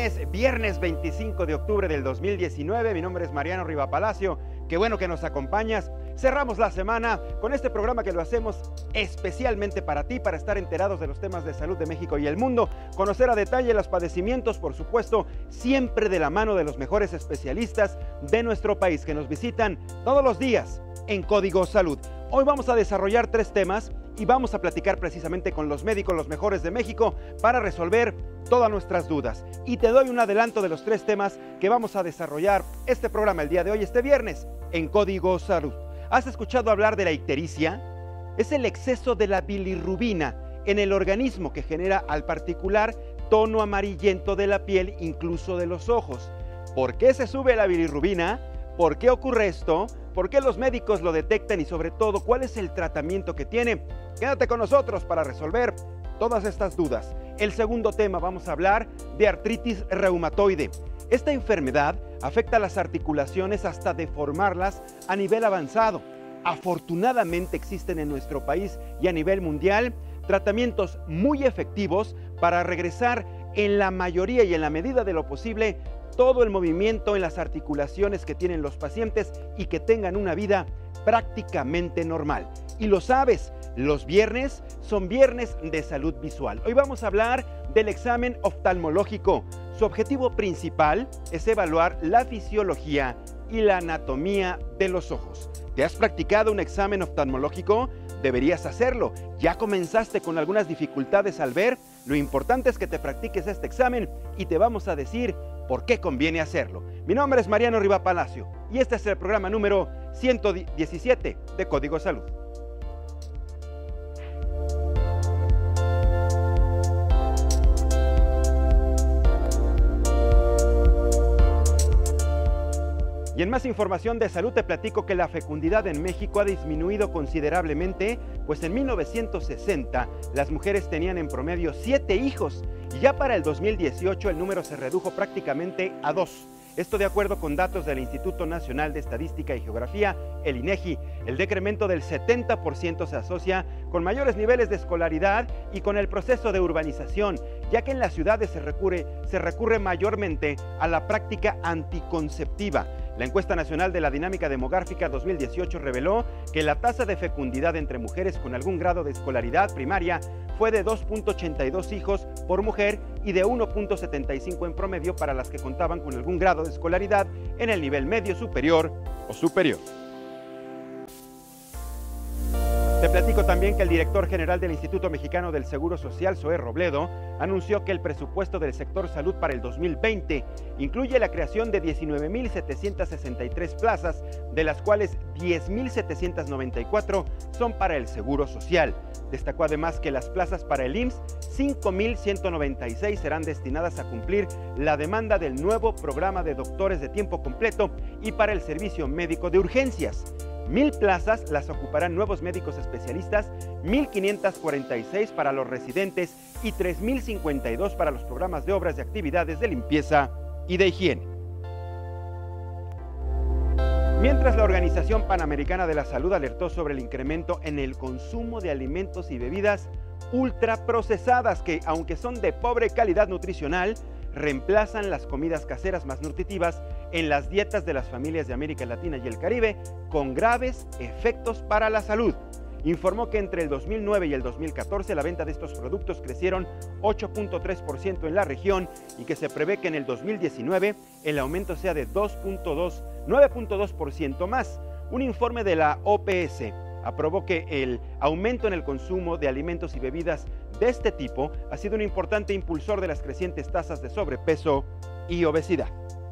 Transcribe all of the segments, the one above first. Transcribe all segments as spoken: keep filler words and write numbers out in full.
viernes, viernes veinticinco de octubre del dos mil diecinueve. Mi nombre es Mariano Riva Palacio. Qué bueno que nos acompañas. Cerramos la semana con este programa que lo hacemos especialmente para ti, para estar enterados de los temas de salud de México y el mundo, conocer a detalle los padecimientos, por supuesto, siempre de la mano de los mejores especialistas de nuestro país que nos visitan todos los días en Código Salud. Hoy vamos a desarrollar tres temas y vamos a platicar precisamente con los médicos, los mejores de México, para resolver todas nuestras dudas. Y te doy un adelanto de los tres temas que vamos a desarrollar este programa el día de hoy, este viernes, en Código Salud. ¿Has escuchado hablar de la ictericia? Es el exceso de la bilirrubina en el organismo que genera al particular tono amarillento de la piel, incluso de los ojos. ¿Por qué se sube la bilirrubina? ¿Por qué ocurre esto? ¿Por qué los médicos lo detectan? Y sobre todo, ¿cuál es el tratamiento que tiene? Quédate con nosotros para resolver todas estas dudas. El segundo tema, vamos a hablar de artritis reumatoide. Esta enfermedad afecta a las articulaciones hasta deformarlas a nivel avanzado. Afortunadamente existen en nuestro país y a nivel mundial tratamientos muy efectivos para regresar en la mayoría y en la medida de lo posible todo el movimiento en las articulaciones que tienen los pacientes y que tengan una vida prácticamente normal. Y lo sabes, los viernes son viernes de salud visual. Hoy vamos a hablar del examen oftalmológico. Su objetivo principal es evaluar la fisiología y la anatomía de los ojos. ¿Te has practicado un examen oftalmológico? Deberías hacerlo. ¿Ya comenzaste con algunas dificultades al ver? Lo importante es que te practiques este examen y te vamos a decir por qué conviene hacerlo. Mi nombre es Mariano Riva Palacio y este es el programa número ciento diecisiete de Código Salud. Y en más información de salud te platico que la fecundidad en México ha disminuido considerablemente, pues en mil novecientos sesenta las mujeres tenían en promedio siete hijos y ya para el dos mil dieciocho el número se redujo prácticamente a dos. Esto de acuerdo con datos del Instituto Nacional de Estadística y Geografía, el INEGI. El decremento del setenta por ciento se asocia con mayores niveles de escolaridad y con el proceso de urbanización, ya que en las ciudades se recurre, se recurre mayormente a la práctica anticonceptiva. La encuesta nacional de la dinámica demográfica dos mil dieciocho reveló que la tasa de fecundidad entre mujeres con algún grado de escolaridad primaria fue de dos punto ochenta y dos hijos por mujer y de uno punto setenta y cinco en promedio para las que contaban con algún grado de escolaridad en el nivel medio superior o superior. Te platico también que el director general del Instituto Mexicano del Seguro Social, Zoé Robledo, anunció que el presupuesto del sector salud para el dos mil veinte incluye la creación de diecinueve mil setecientas sesenta y tres plazas, de las cuales diez mil setecientas noventa y cuatro son para el Seguro Social. Destacó además que las plazas para el I M S S, cinco mil ciento noventa y seis serán destinadas a cumplir la demanda del nuevo programa de doctores de tiempo completo y para el servicio médico de urgencias. Mil plazas las ocuparán nuevos médicos especialistas, mil quinientas cuarenta y seis para los residentes y tres mil cincuenta y dos para los programas de obras y actividades de limpieza y de higiene. Mientras la Organización Panamericana de la Salud alertó sobre el incremento en el consumo de alimentos y bebidas ultraprocesadas que, aunque son de pobre calidad nutricional, reemplazan las comidas caseras más nutritivas en las dietas de las familias de América Latina y el Caribe, con graves efectos para la salud. Informó que entre el dos mil nueve y el dos mil catorce la venta de estos productos crecieron ocho punto tres por ciento en la región y que se prevé que en el dos mil diecinueve el aumento sea de nueve punto dos por ciento más. Un informe de la O P S aprobó que el aumento en el consumo de alimentos y bebidas de este tipo ha sido un importante impulsor de las crecientes tasas de sobrepeso y obesidad.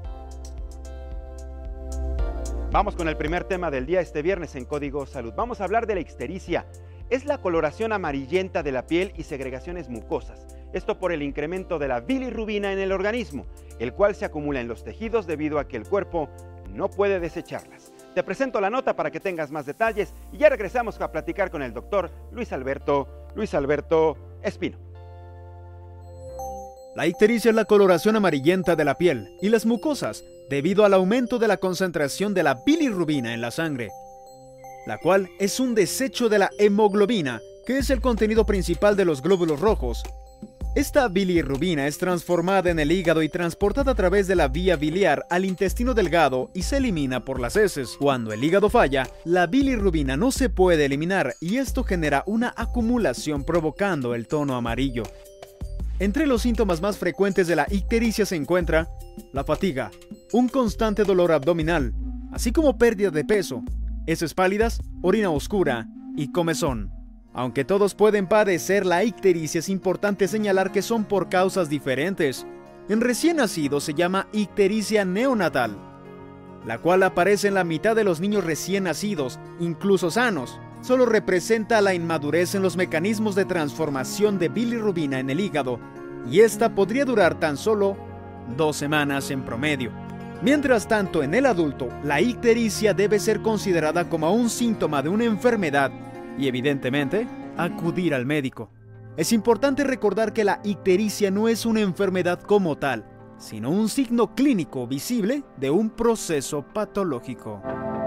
Vamos con el primer tema del día este viernes en Código Salud. Vamos a hablar de la ictericia. Es la coloración amarillenta de la piel y segregaciones mucosas. Esto por el incremento de la bilirrubina en el organismo, el cual se acumula en los tejidos debido a que el cuerpo no puede desecharlas. Te presento la nota para que tengas más detalles y ya regresamos a platicar con el doctor Luis Alberto, Luis Alberto Espino. La ictericia es la coloración amarillenta de la piel y las mucosas debido al aumento de la concentración de la bilirrubina en la sangre, la cual es un desecho de la hemoglobina, que es el contenido principal de los glóbulos rojos, Esta bilirrubina es transformada en el hígado y transportada a través de la vía biliar al intestino delgado y se elimina por las heces. Cuando el hígado falla, la bilirrubina no se puede eliminar y esto genera una acumulación provocando el tono amarillo. Entre los síntomas más frecuentes de la ictericia se encuentra la fatiga, un constante dolor abdominal, así como pérdida de peso, heces pálidas, orina oscura y comezón. Aunque todos pueden padecer la ictericia, es importante señalar que son por causas diferentes. En recién nacidos se llama ictericia neonatal, la cual aparece en la mitad de los niños recién nacidos, incluso sanos. Solo representa la inmadurez en los mecanismos de transformación de bilirrubina en el hígado, y esta podría durar tan solo dos semanas en promedio. Mientras tanto, en el adulto, la ictericia debe ser considerada como un síntoma de una enfermedad y, evidentemente, acudir al médico. Es importante recordar que la ictericia no es una enfermedad como tal, sino un signo clínico visible de un proceso patológico.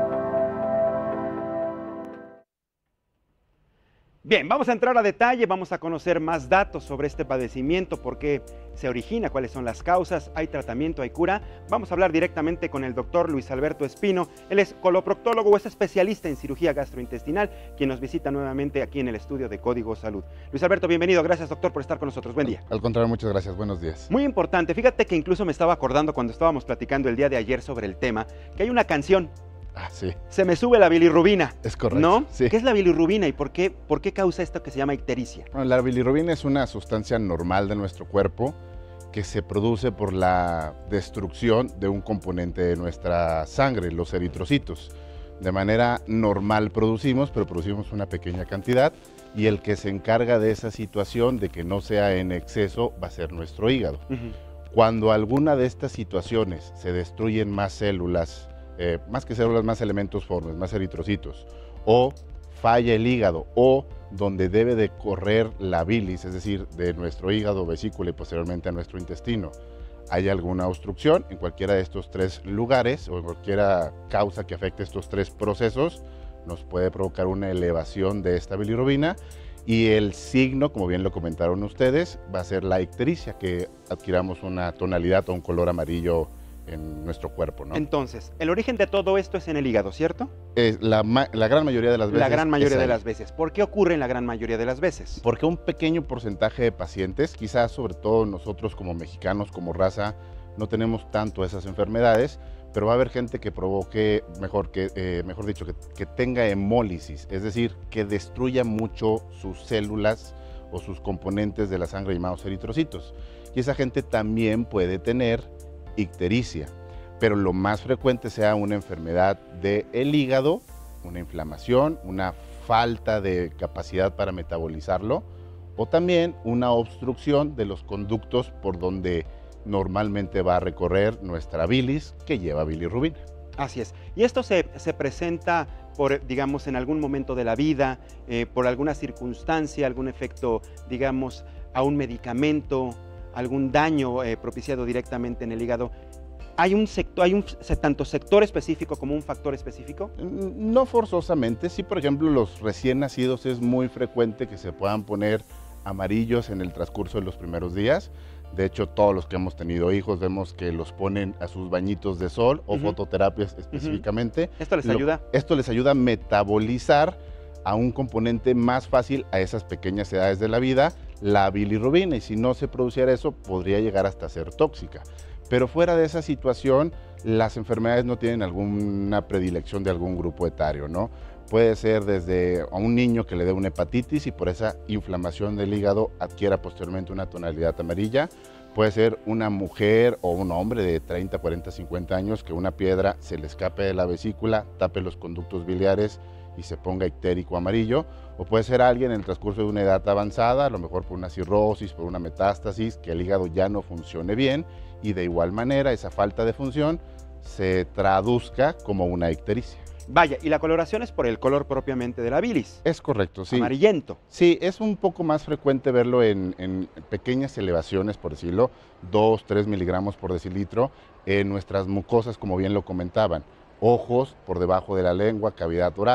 Bien, vamos a entrar a detalle, vamos a conocer más datos sobre este padecimiento, por qué se origina, cuáles son las causas, hay tratamiento, hay cura. Vamos a hablar directamente con el doctor Luis Alberto Espino. Él es coloproctólogo o es especialista en cirugía gastrointestinal, quien nos visita nuevamente aquí en el estudio de Código Salud. Luis Alberto, bienvenido, gracias doctor por estar con nosotros, buen día. Al contrario, muchas gracias, buenos días. Muy importante, fíjate que incluso me estaba acordando cuando estábamos platicando el día de ayer sobre el tema, que hay una canción. Ah, sí. Se me sube la bilirrubina. Es correcto. ¿No? Sí. ¿Qué es la bilirrubina y por qué, por qué causa esto que se llama ictericia? Bueno, la bilirrubina es una sustancia normal de nuestro cuerpo que se produce por la destrucción de un componente de nuestra sangre, los eritrocitos. De manera normal producimos, pero producimos una pequeña cantidad y el que se encarga de esa situación, de que no sea en exceso, va a ser nuestro hígado. Uh-huh. Cuando alguna de estas situaciones se destruyen más células, Eh, más que células, más elementos formes, más eritrocitos, o falla el hígado, o donde debe de correr la bilis, es decir, de nuestro hígado, vesícula y posteriormente a nuestro intestino, hay alguna obstrucción en cualquiera de estos tres lugares o en cualquiera causa que afecte estos tres procesos, nos puede provocar una elevación de esta bilirrubina y el signo, como bien lo comentaron ustedes, va a ser la ictericia, que adquiramos una tonalidad o un color amarillo en nuestro cuerpo, ¿no? Entonces, el origen de todo esto es en el hígado, ¿cierto? Es la, la gran mayoría de las veces. La gran mayoría de las veces. ¿Por qué ocurre en la gran mayoría de las veces? Porque un pequeño porcentaje de pacientes, quizás sobre todo nosotros como mexicanos, como raza, no tenemos tanto esas enfermedades, pero va a haber gente que provoque, mejor, que, eh, mejor dicho, que, que tenga hemólisis, es decir, que destruya mucho sus células o sus componentes de la sangre llamados eritrocitos. Y esa gente también puede tener ictericia, pero lo más frecuente sea una enfermedad del hígado, una inflamación, una falta de capacidad para metabolizarlo o también una obstrucción de los conductos por donde normalmente va a recorrer nuestra bilis que lleva bilirrubina. Así es. Y esto se, se presenta por, digamos, en algún momento de la vida, eh, por alguna circunstancia, algún efecto, digamos, a un medicamento, algún daño eh, propiciado directamente en el hígado. ¿Hay un sector, hay un tanto sector específico como un factor específico? No forzosamente. Sí, por ejemplo, los recién nacidos es muy frecuente que se puedan poner amarillos en el transcurso de los primeros días. De hecho, todos los que hemos tenido hijos vemos que los ponen a sus bañitos de sol o uh-huh. fototerapias específicamente. Uh-huh. ¿Esto les Lo, ayuda? Esto les ayuda a metabolizar a un componente más fácil a esas pequeñas edades de la vida, la bilirrubina, y si no se produciera eso, podría llegar hasta ser tóxica. Pero fuera de esa situación, las enfermedades no tienen alguna predilección de algún grupo etario, ¿no? Puede ser desde a un niño que le dé una hepatitis y por esa inflamación del hígado adquiera posteriormente una tonalidad amarilla. Puede ser una mujer o un hombre de treinta, cuarenta, cincuenta años que una piedra se le escape de la vesícula, tape los conductos biliares y se ponga ictérico amarillo, o puede ser alguien en el transcurso de una edad avanzada, a lo mejor por una cirrosis, por una metástasis, que el hígado ya no funcione bien y de igual manera esa falta de función se traduzca como una ictericia. Vaya, y la coloración es por el color propiamente de la bilis. Es correcto, sí. Amarillento. Sí, es un poco más frecuente verlo en, en pequeñas elevaciones, por decirlo, dos, tres miligramos por decilitro, en nuestras mucosas, como bien lo comentaban. Ojos por debajo de la lengua, cavidad oral.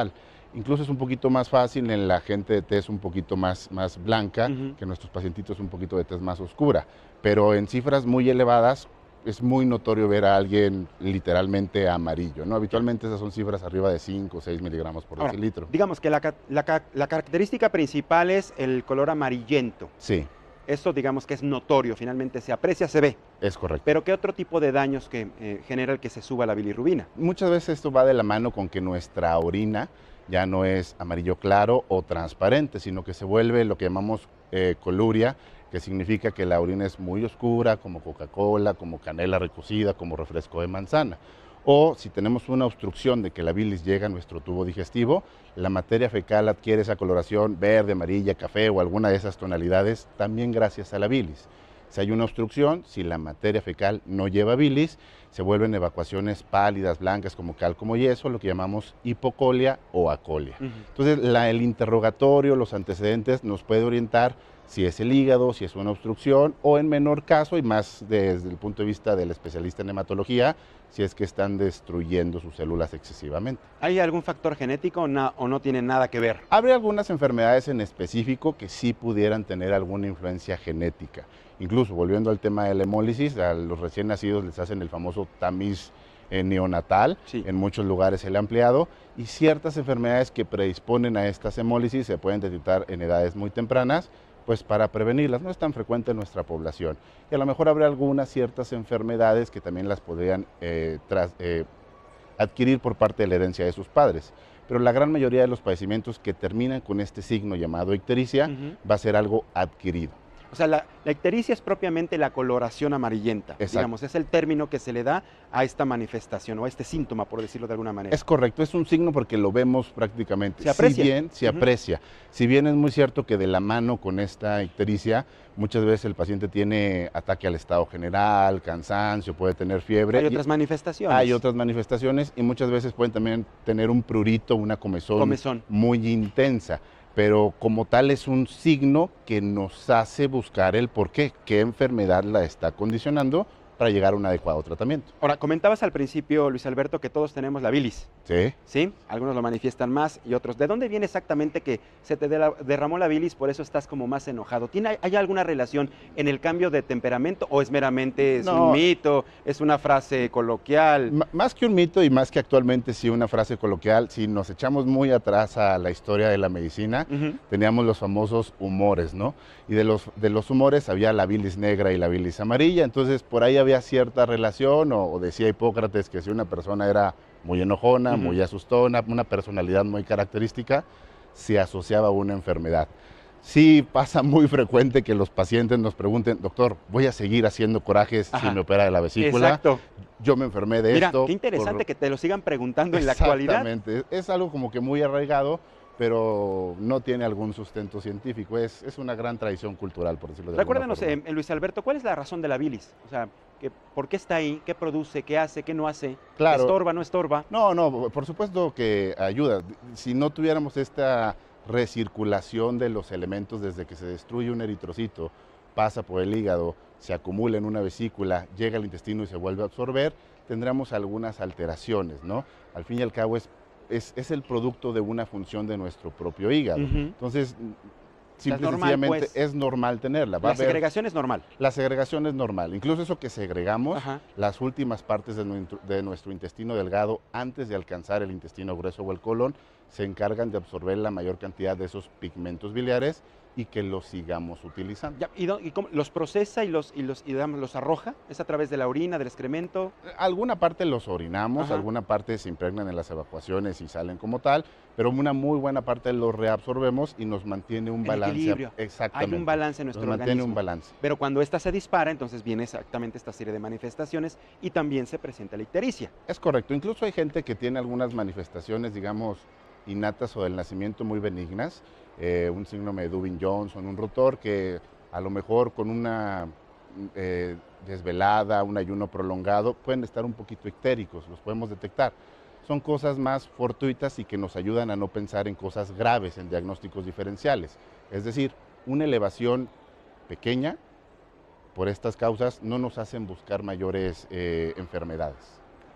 Incluso es un poquito más fácil en la gente de tez un poquito más, más blanca, Ujú. que nuestros pacientitos un poquito de tez más oscura. Pero en cifras muy elevadas es muy notorio ver a alguien literalmente amarillo, ¿no? Habitualmente esas son cifras arriba de cinco o seis miligramos por Ahora, decilitro. digamos que la, ca- la ca- la característica principal es el color amarillento. Sí, Eso digamos que es notorio, finalmente se aprecia, se ve. es correcto. Pero ¿qué otro tipo de daños que eh, genera el que se suba la bilirrubina? Muchas veces esto va de la mano con que nuestra orina ya no es amarillo claro o transparente, sino que se vuelve lo que llamamos eh, coluria, que significa que la orina es muy oscura, como Coca-Cola, como canela recocida, como refresco de manzana. O si tenemos una obstrucción de que la bilis llega a nuestro tubo digestivo, la materia fecal adquiere esa coloración verde, amarilla, café o alguna de esas tonalidades, también gracias a la bilis. Si hay una obstrucción, si la materia fecal no lleva bilis, se vuelven evacuaciones pálidas, blancas, como cal, como yeso, lo que llamamos hipocolia o acolia. Ujú. Entonces, la- el interrogatorio, los antecedentes nos puede orientar si es el hígado, si es una obstrucción, o en menor caso, y más desde el punto de vista del especialista en hematología, si es que están destruyendo sus células excesivamente. ¿Hay algún factor genético o, na- o no tiene nada que ver? Habría algunas enfermedades en específico que sí pudieran tener alguna influencia genética. Incluso, volviendo al tema de la hemólisis, a los recién nacidos les hacen el famoso tamiz eh, neonatal, Sí. en muchos lugares el ampliado, y ciertas enfermedades que predisponen a estas hemólisis se pueden detectar en edades muy tempranas, pues para prevenirlas. No es tan frecuente en nuestra población. Y a lo mejor habrá algunas ciertas enfermedades que también las podrían eh, tras, eh, adquirir por parte de la herencia de sus padres. Pero la gran mayoría de los padecimientos que terminan con este signo llamado ictericia Ujú. va a ser algo adquirido. O sea, la, la ictericia es propiamente la coloración amarillenta. Exacto. Digamos, es el término que se le da a esta manifestación o a este síntoma, por decirlo de alguna manera. Es correcto, es un signo porque lo vemos prácticamente. Se aprecia. Si bien se Ujú. aprecia. Si bien es muy cierto que de la mano con esta ictericia, muchas veces el paciente tiene ataque al estado general, cansancio, puede tener fiebre. Hay y otras manifestaciones. hay otras manifestaciones y muchas veces pueden también tener un prurito, una comezón, Comezón. muy intensa. Pero como tal es un signo que nos hace buscar el por qué, qué enfermedad la está condicionando para llegar a un adecuado tratamiento. Ahora, comentabas al principio, Luis Alberto, que todos tenemos la bilis, ¿Sí? ¿sí? Algunos lo manifiestan más y otros. ¿De dónde viene exactamente que se te de la- derramó la bilis, por eso estás como más enojado? ¿Tiene, ¿Hay alguna relación en el cambio de temperamento o es meramente es No. un mito, es una frase coloquial? M- Más que un mito y más que actualmente sí una frase coloquial, si nos echamos muy atrás a la historia de la medicina, Ujú. teníamos los famosos humores, ¿no? Y de los, de los humores había la bilis negra y la bilis amarilla, entonces por ahí había cierta relación, o, o decía Hipócrates que si una persona era muy enojona, Ujú. muy asustona, una personalidad muy característica, se asociaba a una enfermedad. Sí pasa muy frecuente que los pacientes nos pregunten, doctor, ¿voy a seguir haciendo corajes Ajá. si me opera de la vesícula? Exacto. Yo me enfermé de Mira, esto. qué interesante por- que te lo sigan preguntando en la actualidad. Exactamente, es algo como que muy arraigado, pero no tiene algún sustento científico, es, es una gran tradición cultural, por decirlo de alguna Recuérdanos, forma. eh, eh, Luis Alberto, ¿cuál es la razón de la bilis? O sea, que, ¿por qué está ahí? ¿Qué produce? ¿Qué hace? ¿Qué no hace? Claro. ¿Estorba? ¿No estorba? No, no, por supuesto que ayuda. Si no tuviéramos esta recirculación de los elementos desde que se destruye un eritrocito, pasa por el hígado, se acumula en una vesícula, llega al intestino y se vuelve a absorber, tendríamos algunas alteraciones, ¿no? Al fin y al cabo es, es, es el producto de una función de nuestro propio hígado. Ujú. Entonces, simple y normal, sencillamente pues. es normal tenerla. Va a La haber- segregación es normal. La segregación es normal. Incluso eso que segregamos, Ajá. las últimas partes de, nuestro- de nuestro intestino delgado, antes de alcanzar el intestino grueso o el colon, se encargan de absorber la mayor cantidad de esos pigmentos biliares y que los sigamos utilizando. Ya, ¿y, dó- y cómo los procesa y los y los y digamos, los arroja? ¿Es a través de la orina, del excremento? Alguna parte los orinamos, Ajá. alguna parte se impregnan en las evacuaciones y salen como tal, pero una muy buena parte los reabsorbemos y nos mantiene un El balance. equilibrio. Exactamente. Hay un balance en nuestro Nos mantiene organismo. un balance. Pero cuando esta se dispara, entonces viene exactamente esta serie de manifestaciones y también se presenta la ictericia. Es correcto, incluso hay gente que tiene algunas manifestaciones, digamos, innatas o del nacimiento muy benignas, eh, un síndrome de Dubin-Johnson, un rotor que a lo mejor con una eh, desvelada, un ayuno prolongado, pueden estar un poquito ictéricos, los podemos detectar. Son cosas más fortuitas y que nos ayudan a no pensar en cosas graves, en diagnósticos diferenciales. Es decir, una elevación pequeña por estas causas no nos hacen buscar mayores eh, enfermedades.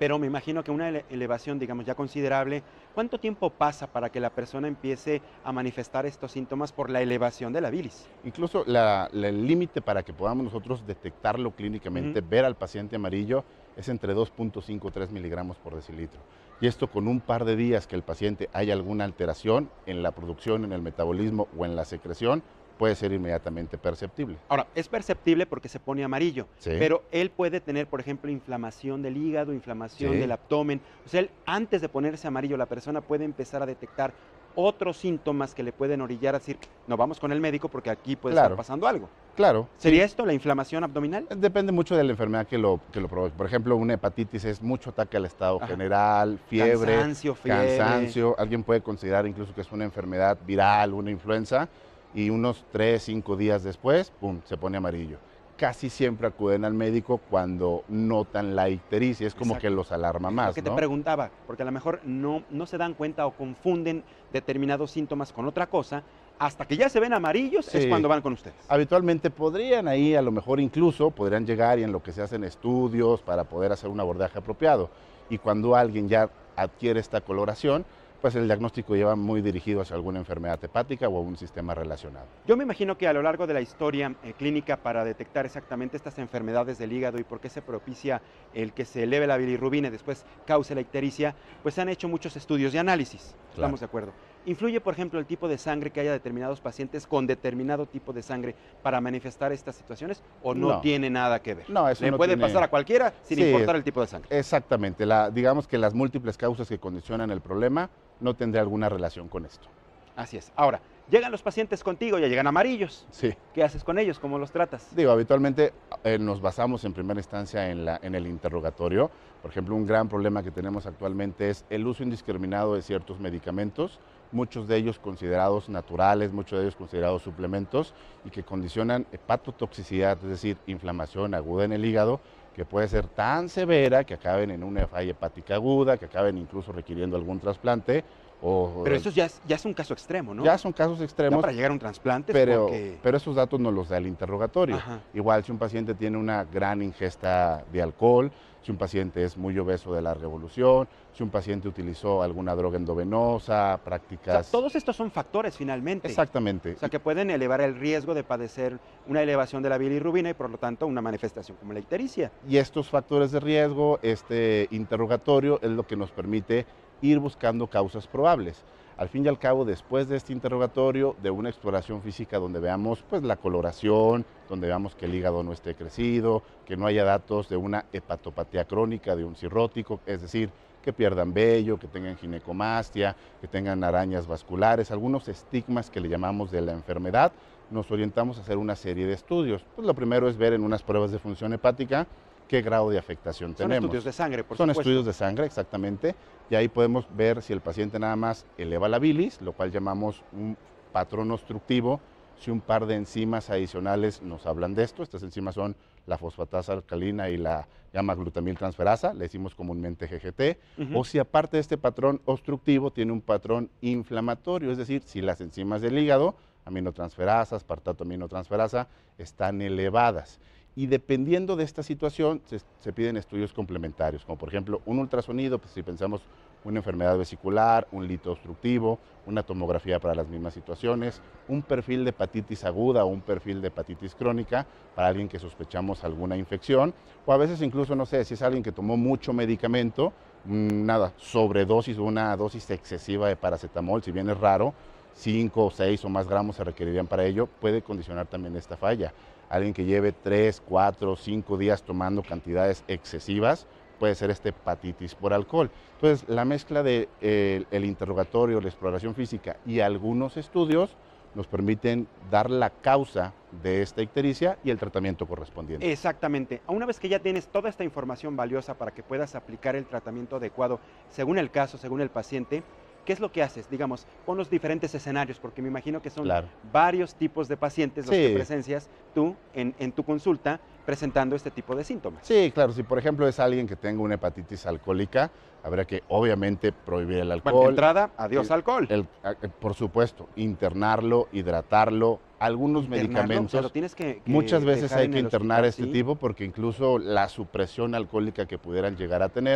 Pero me imagino que una ele- elevación, digamos, ya considerable, ¿cuánto tiempo pasa para que la persona empiece a manifestar estos síntomas por la elevación de la bilis? Incluso la- la- el límite para que podamos nosotros detectarlo clínicamente, Ujú. ver al paciente amarillo, es entre dos punto cinco a tres miligramos por decilitro. Y esto con un par de días que el paciente haya alguna alteración en la producción, en el metabolismo o en la secreción, puede ser inmediatamente perceptible. Ahora, es perceptible porque se pone amarillo, Sí. pero él puede tener, por ejemplo, inflamación del hígado, inflamación Sí. del abdomen. O sea, él, antes de ponerse amarillo, la persona puede empezar a detectar otros síntomas que le pueden orillar a decir, no, vamos con el médico porque aquí puede Claro. estar pasando algo. Claro. ¿Sería esto la inflamación abdominal? Depende mucho de la enfermedad que lo, que lo provoque. Por ejemplo, una hepatitis es mucho ataque al estado Ajá. general, fiebre, Cansancio, fiebre. cansancio. Alguien puede considerar incluso que es una enfermedad viral, una influenza, y unos tres, cinco días después, ¡pum!, se pone amarillo. Casi siempre acuden al médico cuando notan la ictericia, es como Exacto. que los alarma Lo más, que te ¿no? preguntaba, porque a lo mejor no, no se dan cuenta o confunden determinados síntomas con otra cosa, hasta que ya se ven amarillos es Sí. cuando van con ustedes. Habitualmente podrían ahí, a lo mejor incluso, podrían llegar y en lo que se hacen estudios para poder hacer un abordaje apropiado. Y cuando alguien ya adquiere esta coloración, pues el diagnóstico lleva muy dirigido hacia alguna enfermedad hepática o a un sistema relacionado. Yo me imagino que a lo largo de la historia eh, clínica para detectar exactamente estas enfermedades del hígado y por qué se propicia el que se eleve la bilirrubina y después cause la ictericia, pues se han hecho muchos estudios y análisis, Claro. estamos de acuerdo. ¿Influye, por ejemplo, el tipo de sangre que haya determinados pacientes con determinado tipo de sangre para manifestar estas situaciones o no, No. tiene nada que ver? No, eso Le no puede tiene- pasar a cualquiera sin Sí. importar el tipo de sangre. Exactamente, la, digamos que las múltiples causas que condicionan el problema no tendría alguna relación con esto. Así es. Ahora, llegan los pacientes contigo, ya llegan amarillos. Sí. ¿Qué haces con ellos? ¿Cómo los tratas? Digo, habitualmente eh, nos basamos en primera instancia en, la, en el interrogatorio. Por ejemplo, un gran problema que tenemos actualmente es el uso indiscriminado de ciertos medicamentos, muchos de ellos considerados naturales, muchos de ellos considerados suplementos y que condicionan hepatotoxicidad, es decir, inflamación aguda en el hígado, que puede ser tan severa que acaben en una falla hepática aguda, que acaben incluso requiriendo algún trasplante. O, Pero eso ya es, ya es un caso extremo, ¿no? ya son casos Ya extremos. para llegar a un trasplante, Pero, porque... pero esos datos nos los da el interrogatorio. Ajá. Igual si un paciente tiene una gran ingesta de alcohol, si un paciente es muy obeso de larga evolución, si un paciente utilizó alguna droga endovenosa, O sea, prácticas... todos estos son factores finalmente. Exactamente. O sea, que pueden elevar el riesgo de padecer una elevación de la bilirrubina y por lo tanto una manifestación como la ictericia. Y estos factores de riesgo, este interrogatorio es lo que nos permite ir buscando causas probables. Al fin y al cabo, después de este interrogatorio, de una exploración física donde veamos pues, la coloración, donde veamos que el hígado no esté crecido, que no haya datos de una hepatopatía crónica, de un cirrótico, es decir, que pierdan vello, que tengan ginecomastia, que tengan arañas vasculares, algunos estigmas que le llamamos de la enfermedad, nos orientamos a hacer una serie de estudios. Pues lo primero es ver en unas pruebas de función hepática qué grado de afectación Son tenemos. estudios de sangre, por Son supuesto. estudios de sangre, exactamente, y ahí podemos ver si el paciente nada más eleva la bilis, lo cual llamamos un patrón obstructivo, si un par de enzimas adicionales nos hablan de esto. Estas enzimas son la fosfatasa alcalina y la llama glutamil transferasa, le decimos comúnmente G G T, Ujú. o si aparte de este patrón obstructivo tiene un patrón inflamatorio, es decir, si las enzimas del hígado, aminotransferasa, aspartato aminotransferasa, están elevadas. Y dependiendo de esta situación, se, se piden estudios complementarios, como por ejemplo un ultrasonido, pues si pensamos una enfermedad vesicular, un lito obstructivo, una tomografía para las mismas situaciones, un perfil de hepatitis aguda o un perfil de hepatitis crónica para alguien que sospechamos alguna infección, o a veces incluso, no sé, si es alguien que tomó mucho medicamento, mmm, nada, sobredosis o una dosis excesiva de paracetamol, si bien es raro, cinco, seis o más gramos se requerirían para ello, puede condicionar también esta falla. Alguien que lleve tres, cuatro, cinco días tomando cantidades excesivas, puede ser esta hepatitis por alcohol. Entonces, la mezcla del de, eh, interrogatorio, la exploración física y algunos estudios nos permiten dar la causa de esta ictericia y el tratamiento correspondiente. Exactamente. Una vez que ya tienes toda esta información valiosa para que puedas aplicar el tratamiento adecuado según el caso, según el paciente, ¿qué es lo que haces? Digamos, pon los diferentes escenarios, porque me imagino que son Claro. varios tipos de pacientes los Sí. que presencias tú en, en tu consulta presentando este tipo de síntomas. Sí, claro, si por ejemplo es alguien que tenga una hepatitis alcohólica, habrá que obviamente prohibir el alcohol. Bueno, de entrada, adiós el- alcohol. el- eh, por supuesto, internarlo, hidratarlo, algunos Internarlo, medicamentos. o sea, lo tienes que- que muchas veces dejar hay en que el internar a hospital, este ¿sí? tipo porque incluso la supresión alcohólica que pudieran llegar a tener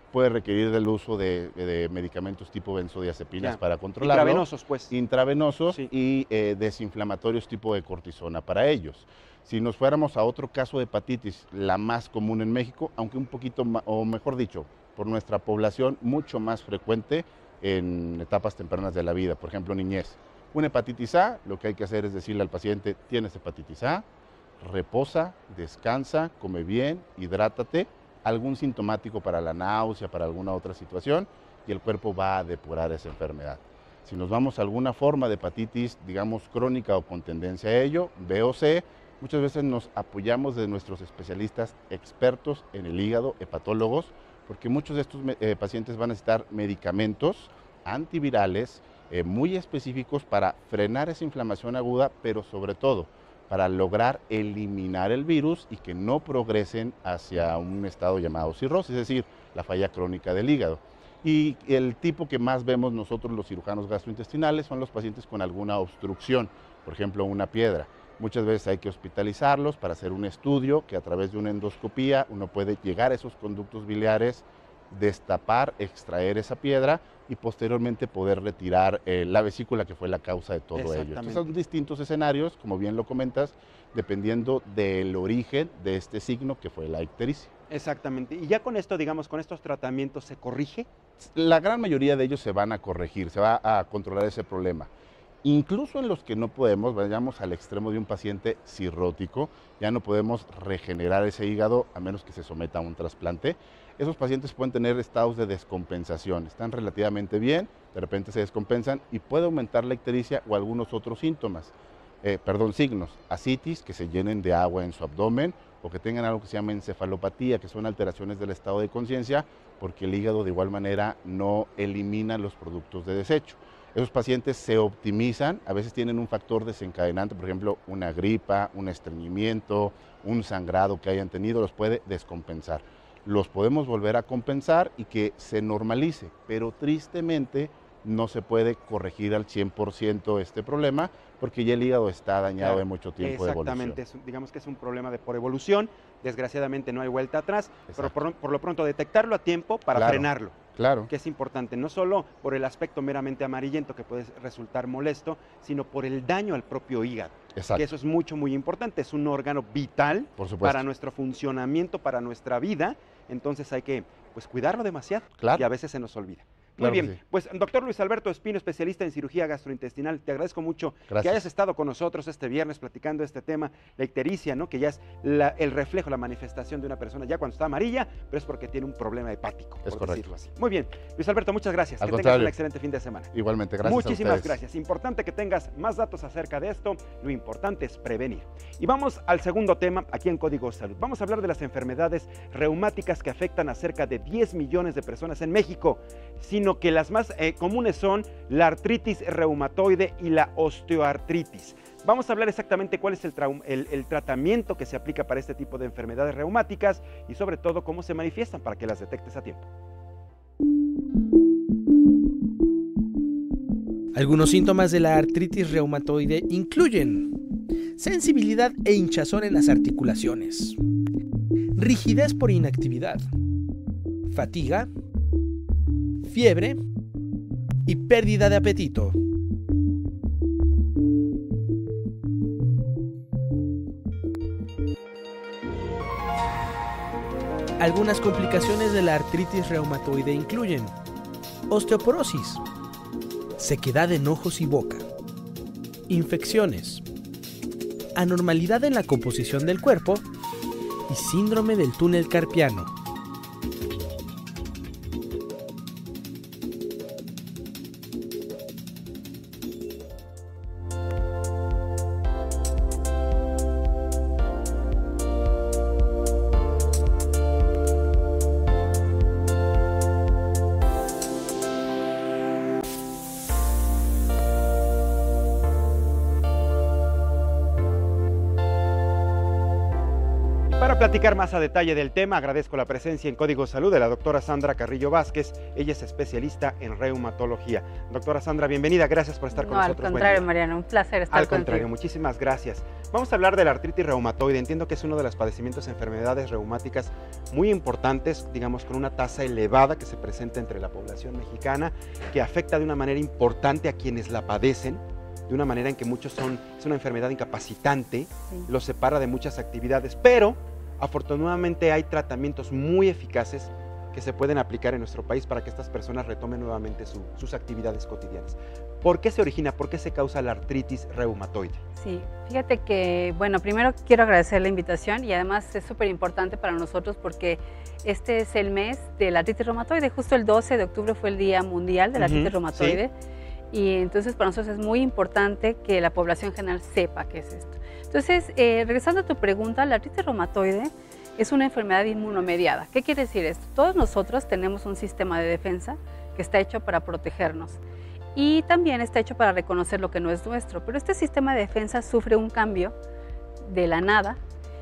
puede requerir del uso de, de medicamentos tipo benzodiazepinas Ya. para controlarlo. Intravenosos, pues. Intravenosos Sí. y eh, desinflamatorios tipo de cortisona para ellos. Si nos fuéramos a otro caso de hepatitis, la más común en México, aunque un poquito, ma- o mejor dicho, por nuestra población, mucho más frecuente en etapas tempranas de la vida, por ejemplo, niñez. Una hepatitis A, lo que hay que hacer es decirle al paciente, tienes hepatitis A, reposa, descansa, come bien, hidrátate, algún sintomático para la náusea, para alguna otra situación, y el cuerpo va a depurar esa enfermedad. Si nos vamos a alguna forma de hepatitis, digamos, crónica o con tendencia a ello, B o C, muchas veces nos apoyamos de nuestros especialistas expertos en el hígado, hepatólogos, porque muchos de estos eh, pacientes van a necesitar medicamentos antivirales eh, muy específicos para frenar esa inflamación aguda, pero sobre todo para lograr eliminar el virus y que no progresen hacia un estado llamado cirrosis, es decir, la falla crónica del hígado. Y el tipo que más vemos nosotros los cirujanos gastrointestinales son los pacientes con alguna obstrucción, por ejemplo una piedra. Muchas veces hay que hospitalizarlos para hacer un estudio que a través de una endoscopía uno puede llegar a esos conductos biliares, destapar, extraer esa piedra y posteriormente poder retirar eh, la vesícula que fue la causa de todo ello. Entonces son distintos escenarios, como bien lo comentas, dependiendo del origen de este signo que fue la ictericia. Exactamente. Y ya con esto, digamos, con estos tratamientos, ¿se corrige? La gran mayoría de ellos se van a corregir, se va a controlar ese problema. Incluso en los que no podemos, vayamos al extremo de un paciente cirrótico, ya no podemos regenerar ese hígado a menos que se someta a un trasplante. Esos pacientes pueden tener estados de descompensación, están relativamente bien, de repente se descompensan y puede aumentar la ictericia o algunos otros síntomas, eh, perdón, signos, ascitis, que se llenen de agua en su abdomen o que tengan algo que se llama encefalopatía, que son alteraciones del estado de conciencia, porque el hígado de igual manera no elimina los productos de desecho. Esos pacientes se optimizan, a veces tienen un factor desencadenante, por ejemplo, una gripa, un estreñimiento, un sangrado que hayan tenido, los puede descompensar. Los podemos volver a compensar y que se normalice, pero tristemente no se puede corregir al cien por ciento este problema porque ya el hígado está dañado Claro, de mucho tiempo de evolución. exactamente, es un- digamos que es un problema de por evolución, desgraciadamente no hay vuelta atrás, pero Exacto. por, por lo pronto detectarlo a tiempo para Claro. frenarlo, Claro, que es importante, no solo por el aspecto meramente amarillento que puede resultar molesto, sino por el daño al propio hígado, exacto, que eso es mucho, muy importante, es un órgano vital por supuesto. para nuestro funcionamiento, para nuestra vida, entonces hay que pues cuidarlo demasiado Claro. y a veces se nos olvida. Muy Claro que bien, sí. pues doctor Luis Alberto Espino, especialista en cirugía gastrointestinal, te agradezco mucho Gracias. que hayas estado con nosotros este viernes platicando de este tema, la ictericia, ¿no? Que ya es la- el reflejo, la manifestación de una persona ya cuando está amarilla, pero es porque tiene un problema hepático, Es por correcto. decirlo así. Muy bien, Luis Alberto, muchas gracias, Al que tengas contrario. un excelente fin de semana. Igualmente, gracias a Muchísimas ustedes. gracias. Importante que tengas más datos acerca de esto. Lo importante es prevenir. Y vamos al segundo tema aquí en Código Salud. Vamos a hablar de las enfermedades reumáticas que afectan a cerca de diez millones de personas en México, sino que las más eh, comunes son la artritis reumatoide y la osteoartritis. Vamos a hablar exactamente cuál es el, traum- el, el tratamiento que se aplica para este tipo de enfermedades reumáticas y sobre todo cómo se manifiestan para que las detectes a tiempo. Algunos síntomas de la artritis reumatoide incluyen sensibilidad e hinchazón en las articulaciones, rigidez por inactividad, fatiga, fiebre y pérdida de apetito. Algunas complicaciones de la artritis reumatoide incluyen osteoporosis, sequedad en ojos y boca, infecciones, anormalidad en la composición del cuerpo y síndrome del túnel carpiano. Para platicar más a detalle del tema, agradezco la presencia en Código Salud de la doctora Sandra Carrillo Vázquez. Ella es especialista en reumatología. Doctora Sandra, bienvenida. Gracias por estar con No, al nosotros. Buen contrario, día. Mariano, un placer estar Al contigo. contrario, muchísimas gracias. Vamos a hablar de la artritis reumatoide. Entiendo que es uno de los padecimientos, enfermedades reumáticas muy importantes, digamos, con una tasa elevada que se presenta entre la población mexicana, que afecta de una manera importante a quienes la padecen, de una manera en que muchos son, es una enfermedad incapacitante, sí. Los separa de muchas actividades, pero afortunadamente hay tratamientos muy eficaces que se pueden aplicar en nuestro país para que estas personas retomen nuevamente su, sus actividades cotidianas. ¿Por qué se origina, por qué se causa la artritis reumatoide? Sí, fíjate que, bueno, primero quiero agradecer la invitación y además es súper importante para nosotros porque este es el mes de la artritis reumatoide. Justo el doce de octubre fue el Día Mundial de la Artritis uh-huh, Reumatoide, sí. Y entonces para nosotros es muy importante que la población general sepa qué es esto. Entonces, eh, regresando a tu pregunta, la artritis reumatoide es una enfermedad inmunomediada. ¿Qué quiere decir esto? Todos nosotros tenemos un sistema de defensa que está hecho para protegernos y también está hecho para reconocer lo que no es nuestro, pero este sistema de defensa sufre un cambio de la nada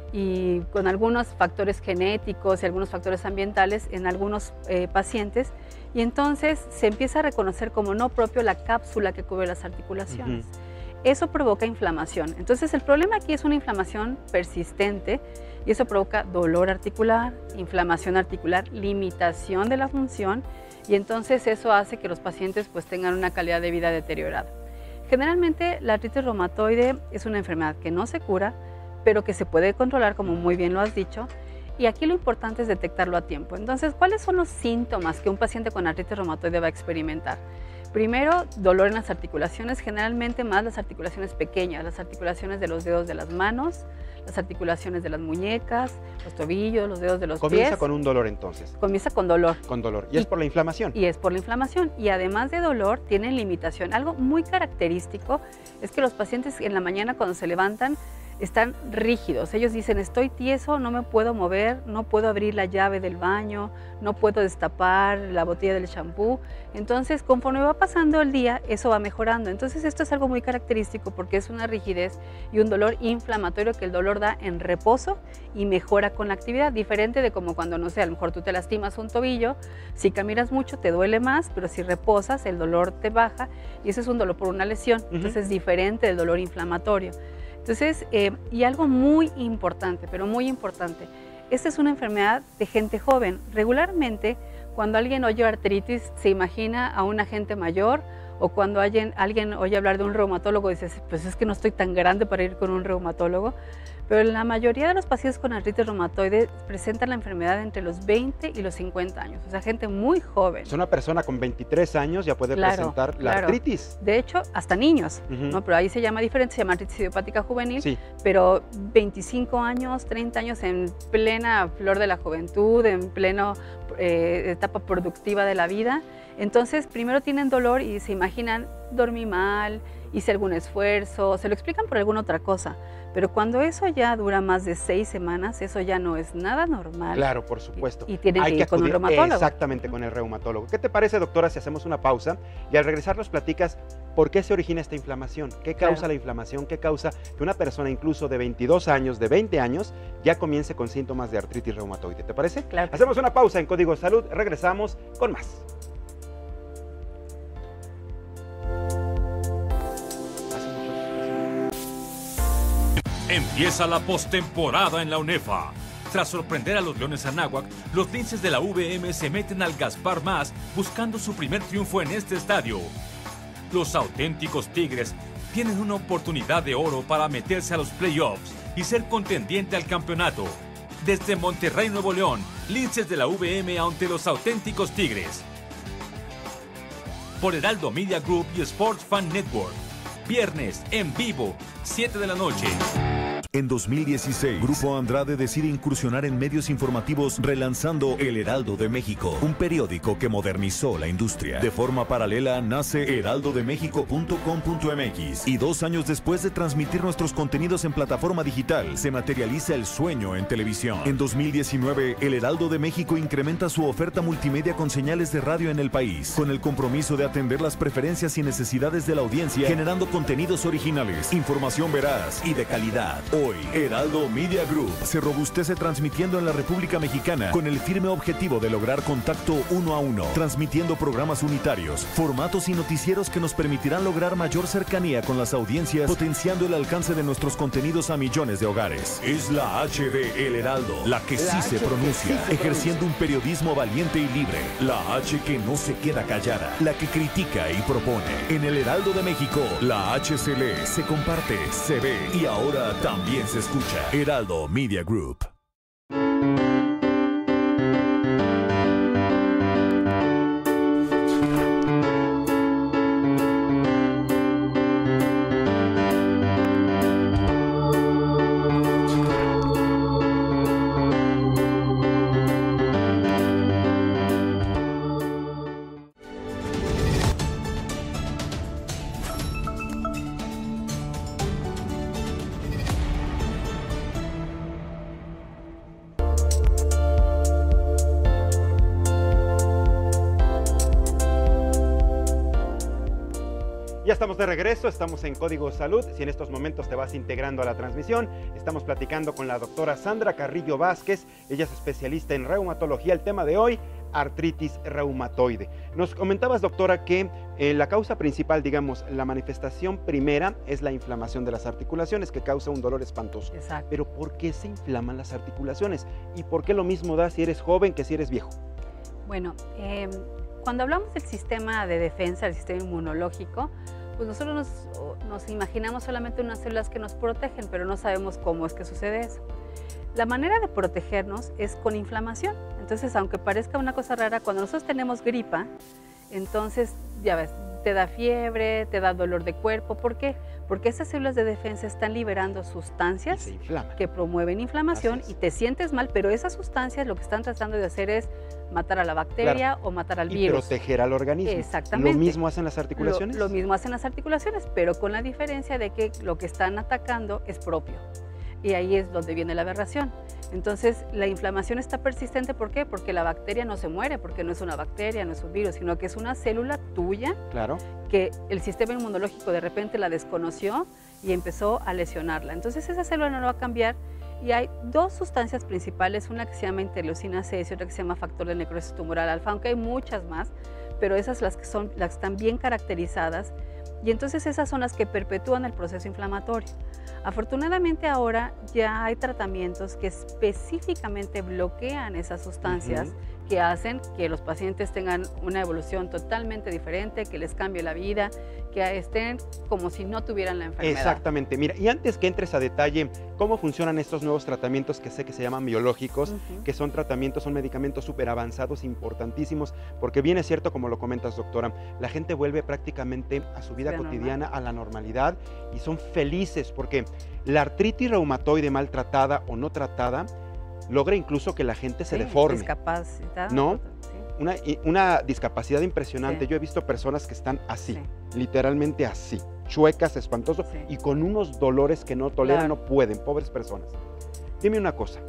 y con algunos factores genéticos y algunos factores ambientales en algunos eh, pacientes, y entonces se empieza a reconocer como no propio la cápsula que cubre las articulaciones. Uh-huh. Eso provoca inflamación. Entonces el problema aquí es una inflamación persistente y eso provoca dolor articular, inflamación articular, limitación de la función, y entonces eso hace que los pacientes pues tengan una calidad de vida deteriorada. Generalmente la artritis reumatoide es una enfermedad que no se cura, pero que se puede controlar, como muy bien lo has dicho, y aquí lo importante es detectarlo a tiempo. Entonces, ¿cuáles son los síntomas que un paciente con artritis reumatoide va a experimentar? Primero, dolor en las articulaciones, generalmente más las articulaciones pequeñas, las articulaciones de los dedos de las manos, las articulaciones de las muñecas, los tobillos, los dedos de los pies. Comienza con un dolor entonces. Comienza con dolor. Con dolor. ¿Y, y es por la inflamación? Y es por la inflamación. Y además de dolor, tienen limitación. Algo muy característico es que los pacientes en la mañana cuando se levantan están rígidos. Ellos dicen, estoy tieso, no me puedo mover, no puedo abrir la llave del baño, no puedo destapar la botella del champú. Entonces, conforme va pasando el día, eso va mejorando. Entonces, esto es algo muy característico porque es una rigidez y un dolor inflamatorio que el dolor da en reposo y mejora con la actividad, diferente de como cuando, no sé, a lo mejor tú te lastimas un tobillo, si caminas mucho te duele más, pero si reposas el dolor te baja y ese es un dolor por una lesión. Entonces, uh-huh. es diferente del dolor inflamatorio. Entonces, eh, y algo muy importante, pero muy importante, esta es una enfermedad de gente joven. Regularmente, cuando alguien oye artritis, se imagina a una gente mayor, o cuando alguien, alguien oye hablar de un reumatólogo, dices, pues es que no estoy tan grande para ir con un reumatólogo. Pero la mayoría de los pacientes con artritis reumatoide presentan la enfermedad entre los veinte y los cincuenta años, o sea, gente muy joven. Es una persona con veintitrés años ya puede claro, presentar la claro. artritis. De hecho, hasta niños, uh-huh. ¿no? Pero ahí se llama diferente, se llama artritis idiopática juvenil, sí. Pero veinticinco años, treinta años en plena flor de la juventud, en plena eh, etapa productiva de la vida. Entonces, primero tienen dolor y se imaginan, dormí mal, hice algún esfuerzo, se lo explican por alguna otra cosa. Pero cuando eso ya dura más de seis semanas, eso ya no es nada normal. Claro, por supuesto. Y, y tienen Hay que ir que con un acudir reumatólogo. Exactamente, con el reumatólogo. ¿Qué te parece, doctora, si hacemos una pausa y al regresar nos platicas por qué se origina esta inflamación? ¿Qué causa claro. la inflamación? ¿Qué causa que una persona incluso de veintidós años, de veinte años, ya comience con síntomas de artritis reumatoide? ¿Te parece? Claro. Hacemos una pausa en Código Salud, regresamos con más. Empieza la postemporada en la UNEFA. Tras sorprender a los Leones Anáhuac, los linces de la U V M se meten al Gaspar Más buscando su primer triunfo en este estadio. Los auténticos Tigres tienen una oportunidad de oro para meterse a los playoffs y ser contendiente al campeonato. Desde Monterrey, Nuevo León, linces de la U V M ante los auténticos Tigres. Por Heraldo Media Group y Sports Fan Network. Viernes, en vivo, siete de la noche. En dos mil dieciséis, Grupo Andrade decide incursionar en medios informativos relanzando El Heraldo de México, un periódico que modernizó la industria. De forma paralela nace heraldo de méxico punto com punto m x y dos años después de transmitir nuestros contenidos en plataforma digital, se materializa el sueño en televisión. En dos mil diecinueve, El Heraldo de México incrementa su oferta multimedia con señales de radio en el país, con el compromiso de atender las preferencias y necesidades de la audiencia, generando contenidos originales, información veraz y de calidad. Hoy, Heraldo Media Group se robustece transmitiendo en la República Mexicana con el firme objetivo de lograr contacto uno a uno, transmitiendo programas unitarios, formatos y noticieros que nos permitirán lograr mayor cercanía con las audiencias, potenciando el alcance de nuestros contenidos a millones de hogares. Es la H de El Heraldo, la que sí se pronuncia, ejerciendo un periodismo valiente y libre. La H que no se queda callada, la que critica y propone. En El Heraldo de México, la H se lee, se comparte, se ve y ahora también se escucha. Heraldo Media Group. Ya estamos de regreso, estamos en Código Salud. Si en estos momentos te vas integrando a la transmisión, estamos platicando con la doctora Sandra Carrillo Vázquez. Ella es especialista en reumatología. El tema de hoy, artritis reumatoide. Nos comentabas, doctora, que eh, la causa principal, digamos, la manifestación primera es la inflamación de las articulaciones, que causa un dolor espantoso. Exacto. Pero ¿por qué se inflaman las articulaciones? ¿Y por qué lo mismo da si eres joven que si eres viejo? Bueno, eh, cuando hablamos del sistema de defensa, del sistema inmunológico, pues nosotros nos, nos imaginamos solamente unas células que nos protegen, pero no sabemos cómo es que sucede eso. La manera de protegernos es con inflamación. Entonces, aunque parezca una cosa rara, cuando nosotros tenemos gripa, entonces, ya ves, te da fiebre, te da dolor de cuerpo. ¿Por qué? Porque esas células de defensa están liberando sustancias que promueven inflamación y te sientes mal, pero esas sustancias lo que están tratando de hacer es matar a la bacteria, claro, o matar al y virus. Y proteger al organismo. Exactamente. ¿Lo mismo hacen las articulaciones? Lo, lo mismo hacen las articulaciones, pero con la diferencia de que lo que están atacando es propio. Y ahí es donde viene la aberración. Entonces, la inflamación está persistente, ¿por qué? Porque la bacteria no se muere, porque no es una bacteria, no es un virus, sino que es una célula tuya, claro, que el sistema inmunológico de repente la desconoció y empezó a lesionarla. Entonces, esa célula no va a cambiar y hay dos sustancias principales, una que se llama interleucina seis y otra que se llama factor de necrosis tumoral alfa, aunque hay muchas más, pero esas las que son las que están bien caracterizadas. Y entonces esas son las que perpetúan el proceso inflamatorio. Afortunadamente ahora ya hay tratamientos que específicamente bloquean esas sustancias uh-huh. que hacen que los pacientes tengan una evolución totalmente diferente, que les cambie la vida, que estén como si no tuvieran la enfermedad. Exactamente. Mira, y antes que entres a detalle, ¿cómo funcionan estos nuevos tratamientos que sé que se llaman biológicos, uh-huh. que son tratamientos, son medicamentos súper avanzados, importantísimos, porque bien es cierto, como lo comentas, doctora, la gente vuelve prácticamente a su vida cotidiana, normal. a la normalidad, y son felices, porque la artritis reumatoide maltratada o no tratada logra incluso que la gente se sí, deforme. Discapacidad. ¿No? Sí. Una, una discapacidad impresionante. Sí. Yo he visto personas que están así, sí. literalmente así, chuecas, espantoso, sí. y con unos dolores que no toleran, claro. no pueden, pobres personas. Dime una cosa,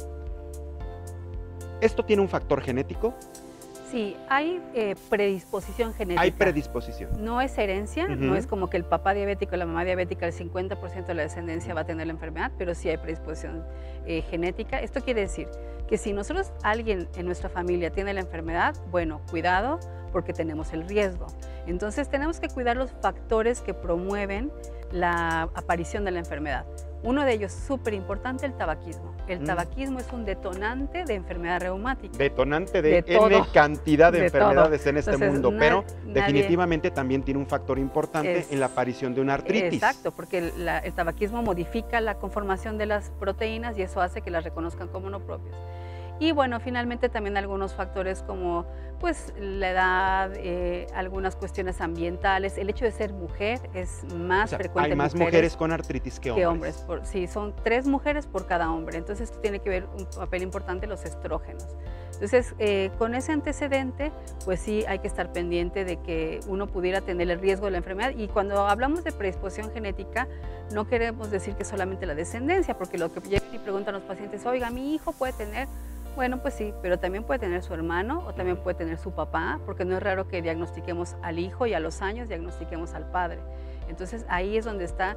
¿esto tiene un factor genético? Sí, hay eh, predisposición genética. Hay predisposición. No es herencia, uh-huh. no es como que el papá diabético o la mamá diabética, el cincuenta por ciento de la descendencia va a tener la enfermedad, pero sí hay predisposición eh, genética. Esto quiere decir que si nosotros, alguien en nuestra familia tiene la enfermedad, bueno, cuidado, porque tenemos el riesgo. Entonces tenemos que cuidar los factores que promueven la aparición de la enfermedad. Uno de ellos, súper importante, el tabaquismo. El tabaquismo mm. es un detonante de enfermedad reumática. Detonante de, de N cantidad de, de enfermedades todo. en este Entonces, mundo, na pero nadie, definitivamente también tiene un factor importante es, en la aparición de una artritis. Exacto, porque el, la, el tabaquismo modifica la conformación de las proteínas y eso hace que las reconozcan como no propias. Y bueno, finalmente también algunos factores como pues la edad, eh, algunas cuestiones ambientales, el hecho de ser mujer es más o sea, frecuente hay en más mujeres, mujeres con artritis que hombres. Que hombres por, sí, son tres mujeres por cada hombre, entonces esto tiene que ver un papel importante los estrógenos. Entonces, eh, con ese antecedente, pues sí hay que estar pendiente de que uno pudiera tener el riesgo de la enfermedad. Y cuando hablamos de predisposición genética, no queremos decir que solamente la descendencia, porque lo que llegan y preguntan los pacientes, oiga, mi hijo puede tener... Bueno, pues sí, pero también puede tener su hermano o también puede tener su papá, porque no es raro que diagnostiquemos al hijo y a los años diagnostiquemos al padre. Entonces ahí es donde está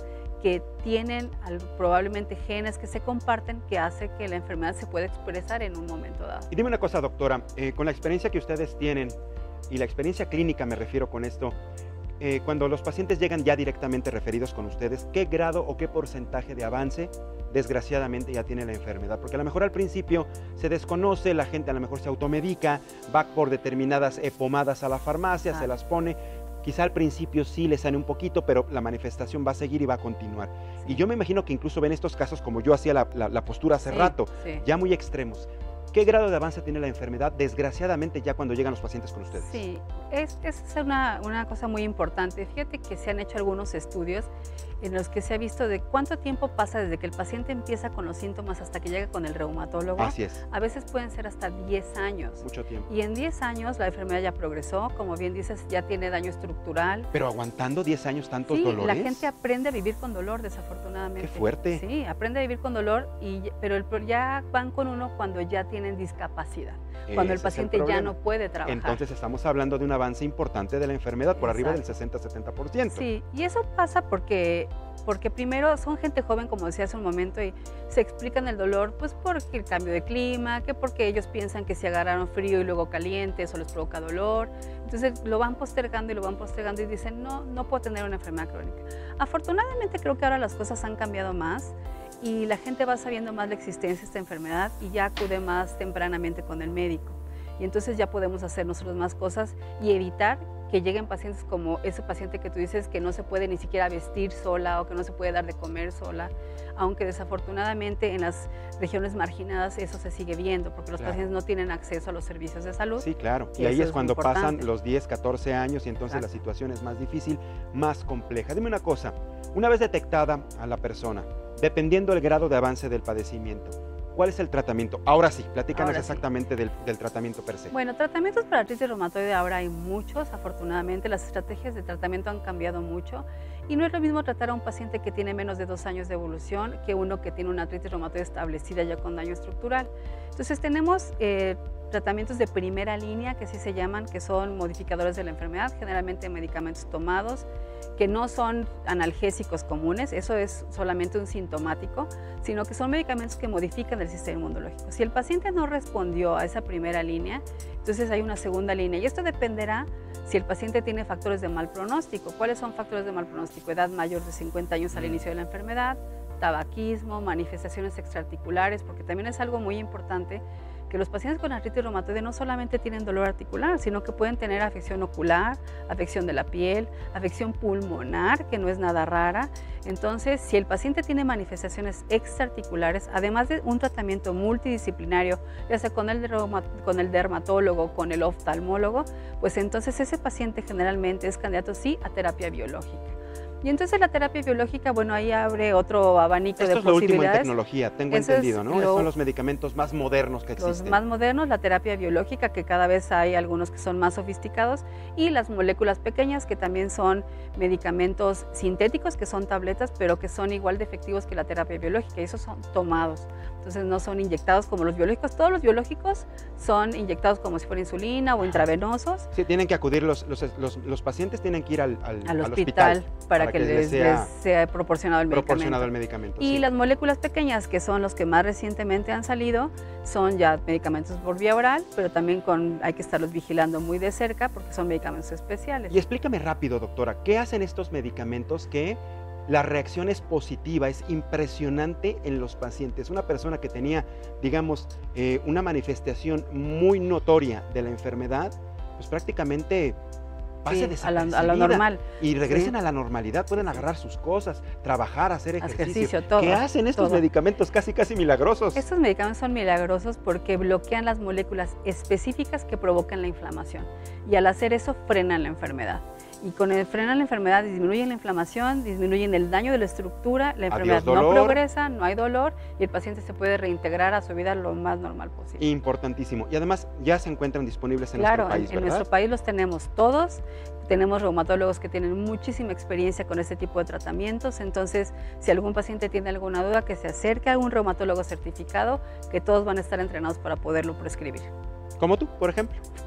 que tienen al, probablemente genes que se comparten que hace que la enfermedad se pueda expresar en un momento dado. Y dime una cosa, doctora, eh, con la experiencia que ustedes tienen y la experiencia clínica me refiero con esto, eh, cuando los pacientes llegan ya directamente referidos con ustedes, ¿qué grado o qué porcentaje de avance desgraciadamente ya tiene la enfermedad? Porque a lo mejor al principio se desconoce, la gente a lo mejor se automedica, va por determinadas eh, pomadas a la farmacia, ah. se las pone. Quizá al principio sí le sane un poquito, pero la manifestación va a seguir y va a continuar. Sí. Y yo me imagino que incluso ven estos casos, como yo hacía la, la, la postura hace sí, rato, sí. ya muy extremos. ¿Qué grado de avance tiene la enfermedad, desgraciadamente, ya cuando llegan los pacientes con ustedes? Sí, es, es una, una cosa muy importante. Fíjate que se han hecho algunos estudios en los que se ha visto de cuánto tiempo pasa desde que el paciente empieza con los síntomas hasta que llega con el reumatólogo. Así es. A veces pueden ser hasta diez años. Mucho tiempo. Y en diez años la enfermedad ya progresó, como bien dices, ya tiene daño estructural. Pero aguantando diez años tantos sí, dolores. La gente aprende a vivir con dolor, desafortunadamente. Qué fuerte. Sí, aprende a vivir con dolor, y, pero el, ya van con uno cuando ya tienen discapacidad, cuando Ese el paciente el ya no puede trabajar. Entonces estamos hablando de un avance importante de la enfermedad, por Exacto. arriba del sesenta a setenta por ciento. Sí, y eso pasa porque... porque primero son gente joven, como decía hace un momento, y se explican el dolor pues porque el cambio de clima, que porque ellos piensan que si agarraron frío y luego caliente, eso les provoca dolor. Entonces lo van postergando y lo van postergando y dicen, no, no puedo tener una enfermedad crónica. Afortunadamente creo que ahora las cosas han cambiado más y la gente va sabiendo más la existencia de esta enfermedad y ya acude más tempranamente con el médico. Y entonces ya podemos hacer nosotros más cosas y evitar que lleguen pacientes como ese paciente que tú dices que no se puede ni siquiera vestir sola o que no se puede dar de comer sola, aunque desafortunadamente en las regiones marginadas eso se sigue viendo porque los claro. pacientes no tienen acceso a los servicios de salud. Sí, claro, y, y ahí es, es cuando pasan los diez, catorce años y entonces claro. la situación es más difícil, más compleja. Dime una cosa, una vez detectada a la persona, dependiendo del grado de avance del padecimiento, ¿cuál es el tratamiento? Ahora sí, platícanos ahora exactamente sí. del, del tratamiento per se. Bueno, tratamientos para artritis reumatoide ahora hay muchos, afortunadamente. Las estrategias de tratamiento han cambiado mucho y no es lo mismo tratar a un paciente que tiene menos de dos años de evolución que uno que tiene una artritis reumatoide establecida ya con daño estructural. Entonces tenemos eh, tratamientos de primera línea, que así se llaman, que son modificadores de la enfermedad, generalmente medicamentos tomados, que no son analgésicos comunes, eso es solamente un sintomático, sino que son medicamentos que modifican el sistema inmunológico. Si el paciente no respondió a esa primera línea, entonces hay una segunda línea y esto dependerá si el paciente tiene factores de mal pronóstico. ¿Cuáles son factores de mal pronóstico? Edad mayor de cincuenta años al inicio de la enfermedad, tabaquismo, manifestaciones extraarticulares, porque también es algo muy importante que los pacientes con artritis reumatoide no solamente tienen dolor articular, sino que pueden tener afección ocular, afección de la piel, afección pulmonar, que no es nada rara. Entonces, si el paciente tiene manifestaciones extraarticulares, además de un tratamiento multidisciplinario, ya sea con el, con el dermatólogo, con el oftalmólogo, pues entonces ese paciente generalmente es candidato sí a terapia biológica. Y entonces la terapia biológica, bueno, ahí abre otro abanico Esto de es lo último en posibilidades. tecnología, tengo Eso entendido, ¿no? lo, Esos son los medicamentos más modernos que existen. Los más modernos, la terapia biológica, que cada vez hay algunos que son más sofisticados, y las moléculas pequeñas, que también son medicamentos sintéticos, que son tabletas, pero que son igual de efectivos que la terapia biológica, y esos son tomados. Entonces no son inyectados como los biológicos. Todos los biológicos son inyectados como si fuera insulina o intravenosos. Sí, tienen que acudir, los, los, los, los pacientes tienen que ir al, al, al, al hospital, hospital para, para que, que les, sea, les sea proporcionado el proporcionado medicamento. El medicamento y sí. las moléculas pequeñas, que son los que más recientemente han salido, son ya medicamentos por vía oral, pero también con, hay que estarlos vigilando muy de cerca porque son medicamentos especiales. Y explícame rápido, doctora, ¿qué hacen estos medicamentos que la reacción es positiva, es impresionante en los pacientes? Una persona que tenía, digamos, eh, una manifestación muy notoria de la enfermedad, pues prácticamente pasa sí, desapercibida a, la, a lo normal. Y regresen sí. a la normalidad, pueden agarrar sus cosas, trabajar, hacer ejercicio. ejercicio todo, ¿Qué hacen estos todo. medicamentos casi, casi milagrosos? Estos medicamentos son milagrosos porque bloquean las moléculas específicas que provocan la inflamación. Y al hacer eso, frenan la enfermedad. Y con el frenar la enfermedad disminuyen la inflamación, disminuyen el daño de la estructura, la enfermedad Adiós, no progresa, no hay dolor y el paciente se puede reintegrar a su vida lo más normal posible. Importantísimo. Y además ya se encuentran disponibles en claro, nuestro país, en, ¿verdad? en nuestro país los tenemos todos. Tenemos reumatólogos que tienen muchísima experiencia con este tipo de tratamientos, entonces si algún paciente tiene alguna duda, que se acerque a un reumatólogo certificado, que todos van a estar entrenados para poderlo prescribir. Como tú, por ejemplo.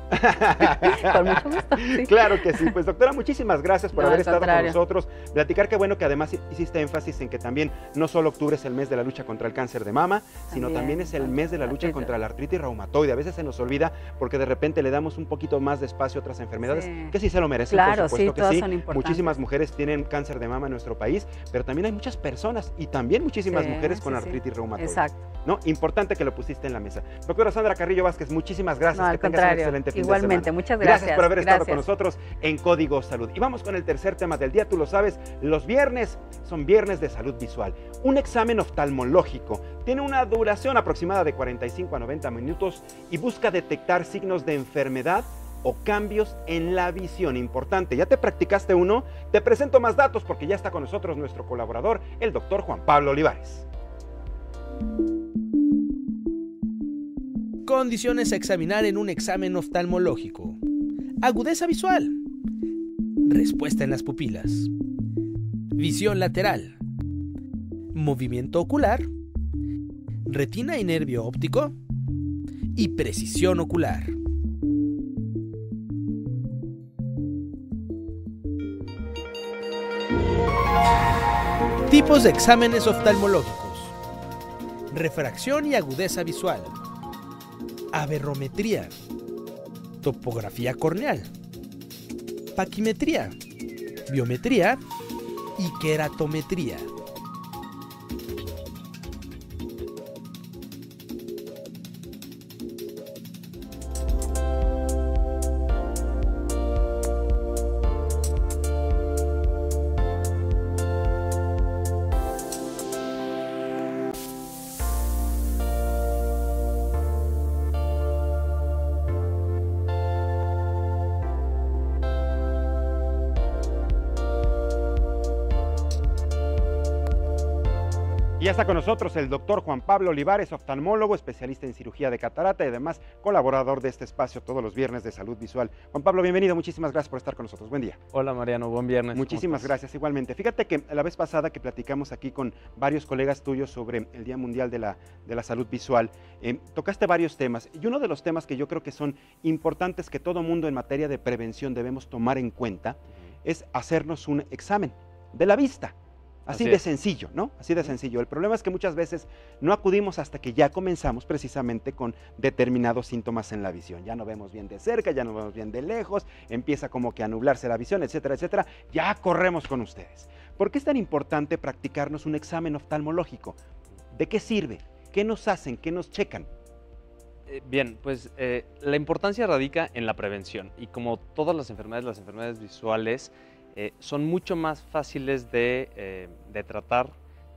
Con mucho gusto. Sí. Claro que sí. Pues doctora, muchísimas gracias por No, haber al estado contrario. con nosotros. Platicar que bueno que además hiciste énfasis en que también no solo octubre es el mes de la lucha contra el cáncer de mama, sino También, también es el mes de la lucha artritis. contra la artritis reumatoide. A veces se nos olvida porque de repente le damos un poquito más de espacio a otras enfermedades Sí. que sí se lo merecen, Claro, por supuesto sí, que todas sí. son importantes. Muchísimas mujeres tienen cáncer de mama en nuestro país, pero también hay muchas personas y también muchísimas Sí, mujeres con sí, sí. artritis reumatoide. Exacto. ¿No? Importante que lo pusiste en la mesa. Doctora Sandra Carrillo Vázquez, muchísimas gracias. No, al que tengas un contrario. excelente fin de Igualmente, semana. muchas Gracias gracias. por haber estado Gracias. con nosotros en Código Salud. Y vamos con el tercer tema del día. Tú lo sabes, los viernes son viernes de salud visual. Un examen oftalmológico tiene una duración aproximada de cuarenta y cinco a noventa minutos y busca detectar signos de enfermedad o cambios en la visión. Importante, ¿ya te practicaste uno? Te presento más datos porque ya está con nosotros nuestro colaborador, el doctor Juan Pablo Olivares. Condiciones a examinar en un examen oftalmológico. Agudeza visual. Respuesta en las pupilas. Visión lateral. Movimiento ocular. Retina y nervio óptico. Y precisión ocular. Tipos de exámenes oftalmológicos. Refracción y agudeza visual. Aberrometría. Topografía corneal. Paquimetría. Biometría y queratometría. Y ya está con nosotros el doctor Juan Pablo Olivares, oftalmólogo, especialista en cirugía de catarata y además colaborador de este espacio todos los viernes de salud visual. Juan Pablo, bienvenido, muchísimas gracias por estar con nosotros. Buen día. Hola Mariano, buen viernes. Muchísimas gracias, igualmente. Fíjate que la vez pasada que platicamos aquí con varios colegas tuyos sobre el Día Mundial de la, de la Salud Visual, eh, tocaste varios temas y uno de los temas que yo creo que son importantes que todo mundo en materia de prevención debemos tomar en cuenta es hacernos un examen de la vista. Así, Así de es. sencillo, ¿no? Así de sencillo. El problema es que muchas veces no acudimos hasta que ya comenzamos precisamente con determinados síntomas en la visión. Ya no vemos bien de cerca, ya no vemos bien de lejos, empieza como que a nublarse la visión, etcétera, etcétera. Ya corremos con ustedes. ¿Por qué es tan importante practicarnos un examen oftalmológico? ¿De qué sirve? ¿Qué nos hacen? ¿Qué nos checan? Eh, bien, pues eh, la importancia radica en la prevención y como todas las enfermedades, las enfermedades visuales eh, son mucho más fáciles de, eh, de tratar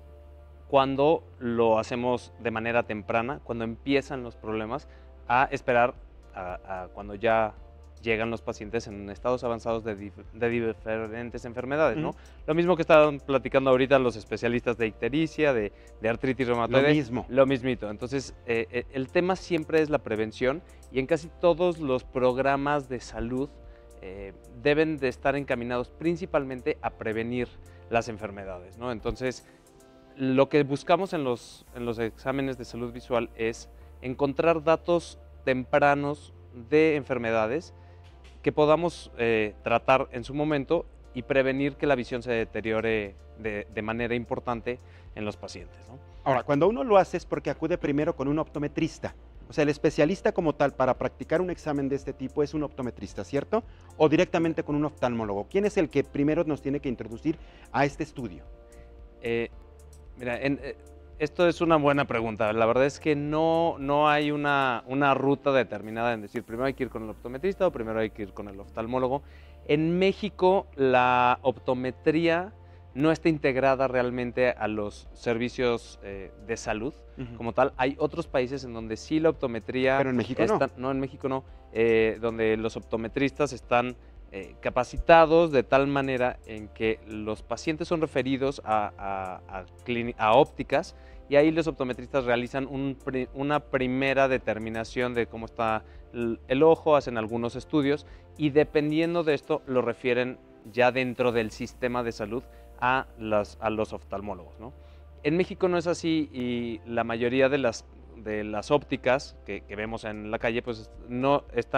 cuando lo hacemos de manera temprana, cuando empiezan los problemas, a esperar a, a cuando ya llegan los pacientes en estados avanzados de, dif de diferentes enfermedades, ¿no? Ujú. Lo mismo que estaban platicando ahorita los especialistas de ictericia, de, de artritis reumatoide. Lo mismo. Lo mismito. Entonces, eh, eh, el tema siempre es la prevención y en casi todos los programas de salud eh, deben de estar encaminados principalmente a prevenir las enfermedades, ¿no? Entonces, lo que buscamos en los, en los exámenes de salud visual es encontrar datos tempranos de enfermedades que podamos eh, tratar en su momento y prevenir que la visión se deteriore de, de manera importante en los pacientes, ¿no? Ahora, cuando uno lo hace es porque acude primero con un optometrista. O sea, el especialista como tal para practicar un examen de este tipo es un optometrista, ¿cierto? O directamente con un oftalmólogo. ¿Quién es el que primero nos tiene que introducir a este estudio? Eh, mira, en, eh, esto es una buena pregunta. La verdad es que no, no hay una, una ruta determinada en decir primero hay que ir con el optometrista o primero hay que ir con el oftalmólogo. En México la optometría no está integrada realmente a los servicios eh, de salud Ujú. como tal. Hay otros países en donde sí la optometría... Pero en México no. está- no. en México no. eh, donde los optometristas están eh, capacitados de tal manera en que los pacientes son referidos a, a- a clini- a ópticas y ahí los optometristas realizan un pri- una primera determinación de cómo está el, el ojo, hacen algunos estudios y dependiendo de esto lo refieren ya dentro del sistema de salud a, las, a los oftalmólogos, ¿no? En México no es así y la mayoría de las, de las ópticas que, que vemos en la calle pues no están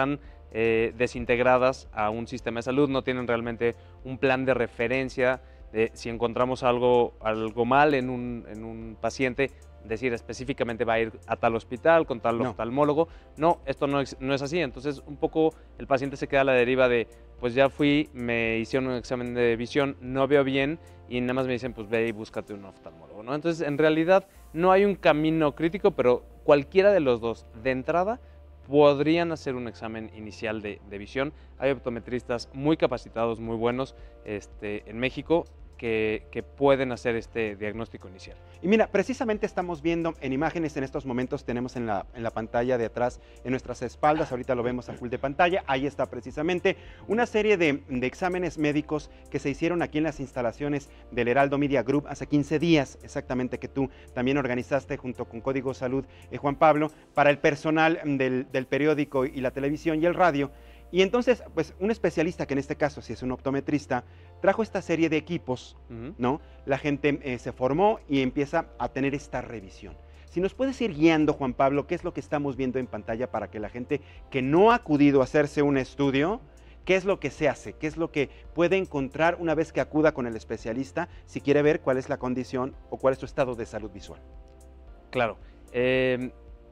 eh, desintegradas a un sistema de salud, no tienen realmente un plan de referencia de si encontramos algo, algo mal en un, en un paciente, decir específicamente va a ir a tal hospital, con tal No. oftalmólogo. No, esto no es, no es así. Entonces, un poco el paciente se queda a la deriva de, pues ya fui, me hicieron un examen de visión, no veo bien y nada más me dicen, pues ve y búscate un oftalmólogo, ¿no? Entonces, en realidad, no hay un camino crítico, pero cualquiera de los dos, de entrada, podrían hacer un examen inicial de, de visión. Hay optometristas muy capacitados, muy buenos este, en México, Que, que pueden hacer este diagnóstico inicial. Y mira, precisamente estamos viendo en imágenes en estos momentos, tenemos en la, en la pantalla de atrás, en nuestras espaldas, ahorita lo vemos a full de pantalla, ahí está precisamente una serie de, de exámenes médicos que se hicieron aquí en las instalaciones del Heraldo Media Group hace quince días, exactamente, que tú también organizaste junto con Código Salud, eh, Juan Pablo, para el personal del, del periódico y la televisión y el radio. Y entonces, pues un especialista, que en este caso si es un optometrista, trajo esta serie de equipos, Uh-huh. ¿no? La gente eh, se formó y empieza a tener esta revisión. Si nos puedes ir guiando, Juan Pablo, ¿qué es lo que estamos viendo en pantalla para que la gente que no ha acudido a hacerse un estudio, qué es lo que se hace, qué es lo que puede encontrar una vez que acuda con el especialista si quiere ver cuál es la condición o cuál es su estado de salud visual? Claro. Eh,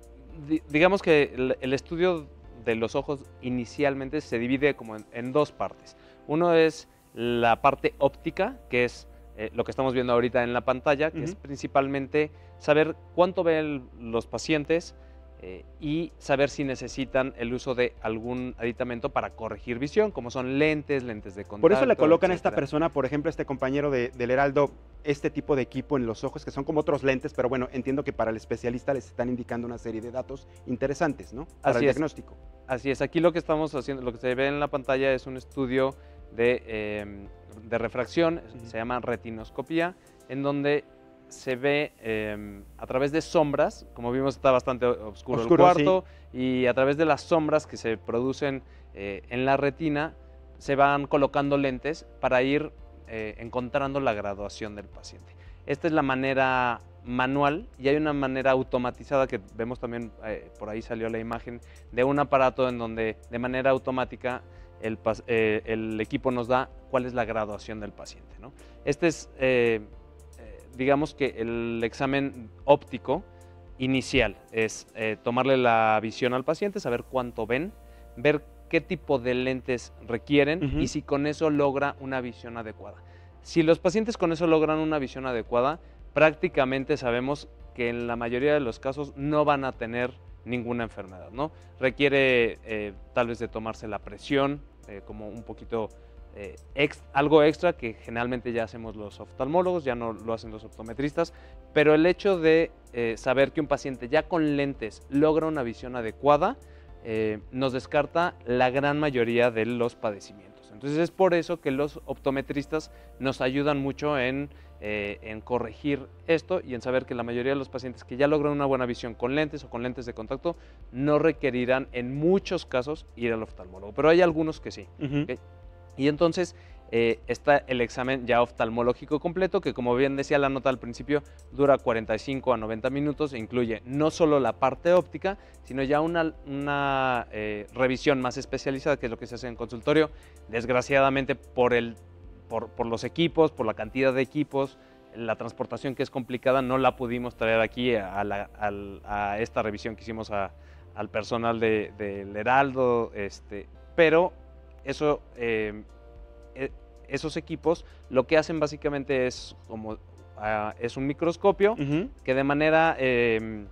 di- digamos que el, el estudio de los ojos inicialmente se divide como en, en dos partes. Uno es la parte óptica, que es eh, lo que estamos viendo ahorita en la pantalla, que Ujú. es principalmente saber cuánto ven los pacientes eh, y saber si necesitan el uso de algún aditamento para corregir visión, como son lentes, lentes de contacto. Por eso le colocan a esta etcétera. persona, por ejemplo, este compañero de, del Heraldo, este tipo de equipo en los ojos, que son como otros lentes, pero bueno, entiendo que para el especialista les están indicando una serie de datos interesantes, ¿no? Para Así el es. diagnóstico. Así es, aquí lo que estamos haciendo, lo que se ve en la pantalla es un estudio de, eh, de refracción, Ujú. se llama retinoscopía, en donde se ve eh, a través de sombras, como vimos está bastante oscuro, Oscuro, el cuarto, y a través de las sombras que se producen eh, en la retina, se van colocando lentes para ir eh, encontrando la graduación del paciente. Esta es la manera manual y hay una manera automatizada que vemos también, eh, por ahí salió la imagen, de un aparato en donde de manera automática el, pas- eh, el equipo nos da cuál es la graduación del paciente, ¿no? Este es, eh, eh, digamos que el examen óptico inicial, es eh, tomarle la visión al paciente, saber cuánto ven, ver qué tipo de lentes requieren Ujú. y si con eso logra una visión adecuada. Si los pacientes con eso logran una visión adecuada, prácticamente sabemos que en la mayoría de los casos no van a tener ninguna enfermedad, ¿no? Requiere eh, tal vez de tomarse la presión, eh, como un poquito, eh, ex, algo extra que generalmente ya hacemos los oftalmólogos, ya no lo hacen los optometristas, pero el hecho de eh, saber que un paciente ya con lentes logra una visión adecuada, eh, nos descarta la gran mayoría de los padecimientos. Entonces es por eso que los optometristas nos ayudan mucho en, eh, en corregir esto y en saber que la mayoría de los pacientes que ya logran una buena visión con lentes o con lentes de contacto no requerirán en muchos casos ir al oftalmólogo, pero hay algunos que sí. Ujú. ¿Ok? Y entonces eh, está el examen ya oftalmológico completo, que como bien decía la nota al principio, dura cuarenta y cinco a noventa minutos e incluye no solo la parte óptica, sino ya una, una eh, revisión más especializada, que es lo que se hace en consultorio. Desgraciadamente por, el, por, por los equipos, por la cantidad de equipos, la transportación que es complicada, no la pudimos traer aquí a, la, al- a esta revisión que hicimos a- al personal de- del Heraldo, este, pero eso, eh, eh, esos equipos lo que hacen básicamente es como ah, es un microscopio Ujú. que de manera, eh,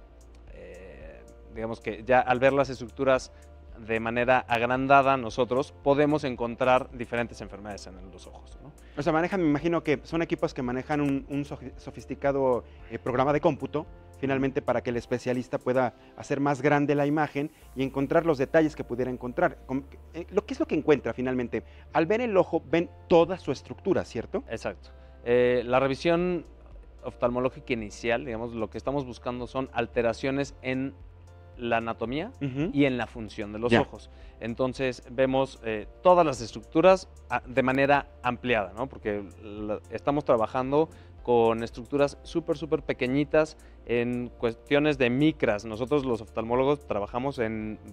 eh, digamos que ya al ver las estructuras de manera agrandada, nosotros podemos encontrar diferentes enfermedades en los ojos, ¿no? O sea, manejan, me imagino que son equipos que manejan un, un sofi- sofisticado eh, programa de cómputo, finalmente para que el especialista pueda hacer más grande la imagen y encontrar los detalles que pudiera encontrar. Com- eh, lo que es lo que encuentra finalmente. Al ver el ojo, ven toda su estructura, ¿cierto? Exacto. Eh, la revisión oftalmológica inicial, digamos, lo que estamos buscando son alteraciones en la anatomía Ujú. y en la función de los Ya. ojos. Entonces vemos eh, todas las estructuras a- de manera ampliada, ¿no? Porque la- estamos trabajando con estructuras súper, súper pequeñitas en cuestiones de micras. Nosotros los oftalmólogos trabajamos en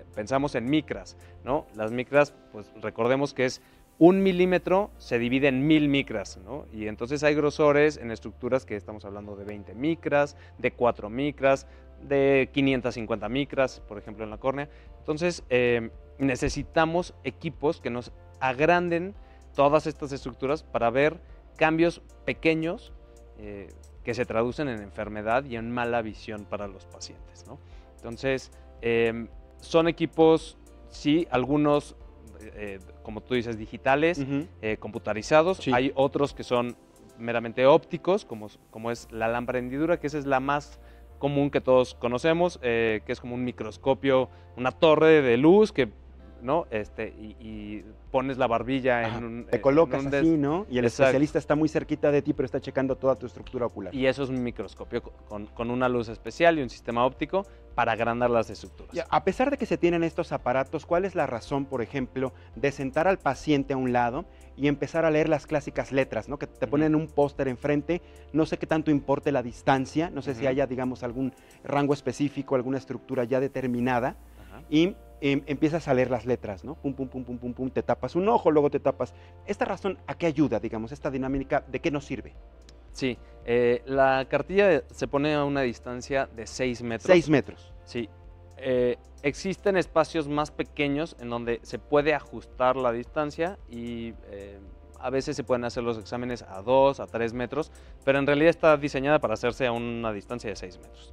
pensamos en micras, ¿no? Las micras, pues recordemos que es un milímetro se divide en mil micras, ¿no? Y entonces hay grosores en estructuras que estamos hablando de veinte micras, de cuatro micras, de quinientas cincuenta micras, por ejemplo, en la córnea. Entonces, eh, necesitamos equipos que nos agranden todas estas estructuras para ver cambios pequeños eh, que se traducen en enfermedad y en mala visión para los pacientes, ¿no? Entonces, eh, son equipos, sí, algunos, eh, como tú dices, digitales, uh-huh. eh, computarizados. Sí. Hay otros que son meramente ópticos, como, como es la lámpara de hendidura, que esa es la más común que todos conocemos, eh, que es como un microscopio, una torre de luz que, ¿no? Este, y, y pones la barbilla Ajá. en un... Te colocas en un des... así, ¿no? Y el Exacto. especialista está muy cerquita de ti, pero está checando toda tu estructura ocular. Y eso es un microscopio con, con una luz especial y un sistema óptico para agrandar las estructuras. Y a pesar de que se tienen estos aparatos, ¿cuál es la razón, por ejemplo, de sentar al paciente a un lado y empezar a leer las clásicas letras, ¿no? Que te uh-huh. ponen un póster enfrente, no sé qué tanto importe la distancia, no sé uh-huh. si haya, digamos, algún rango específico, alguna estructura ya determinada, uh-huh. y eh, empiezas a leer las letras, ¿no? Pum, pum, pum, pum, pum, pum, te tapas un ojo, luego te tapas. ¿Esta razón a qué ayuda, digamos, esta dinámica, de qué nos sirve? Sí, eh, la cartilla se pone a una distancia de seis metros. seis metros. Sí. Eh, existen espacios más pequeños en donde se puede ajustar la distancia y eh, a veces se pueden hacer los exámenes a dos, a tres metros, pero en realidad está diseñada para hacerse a una distancia de seis metros.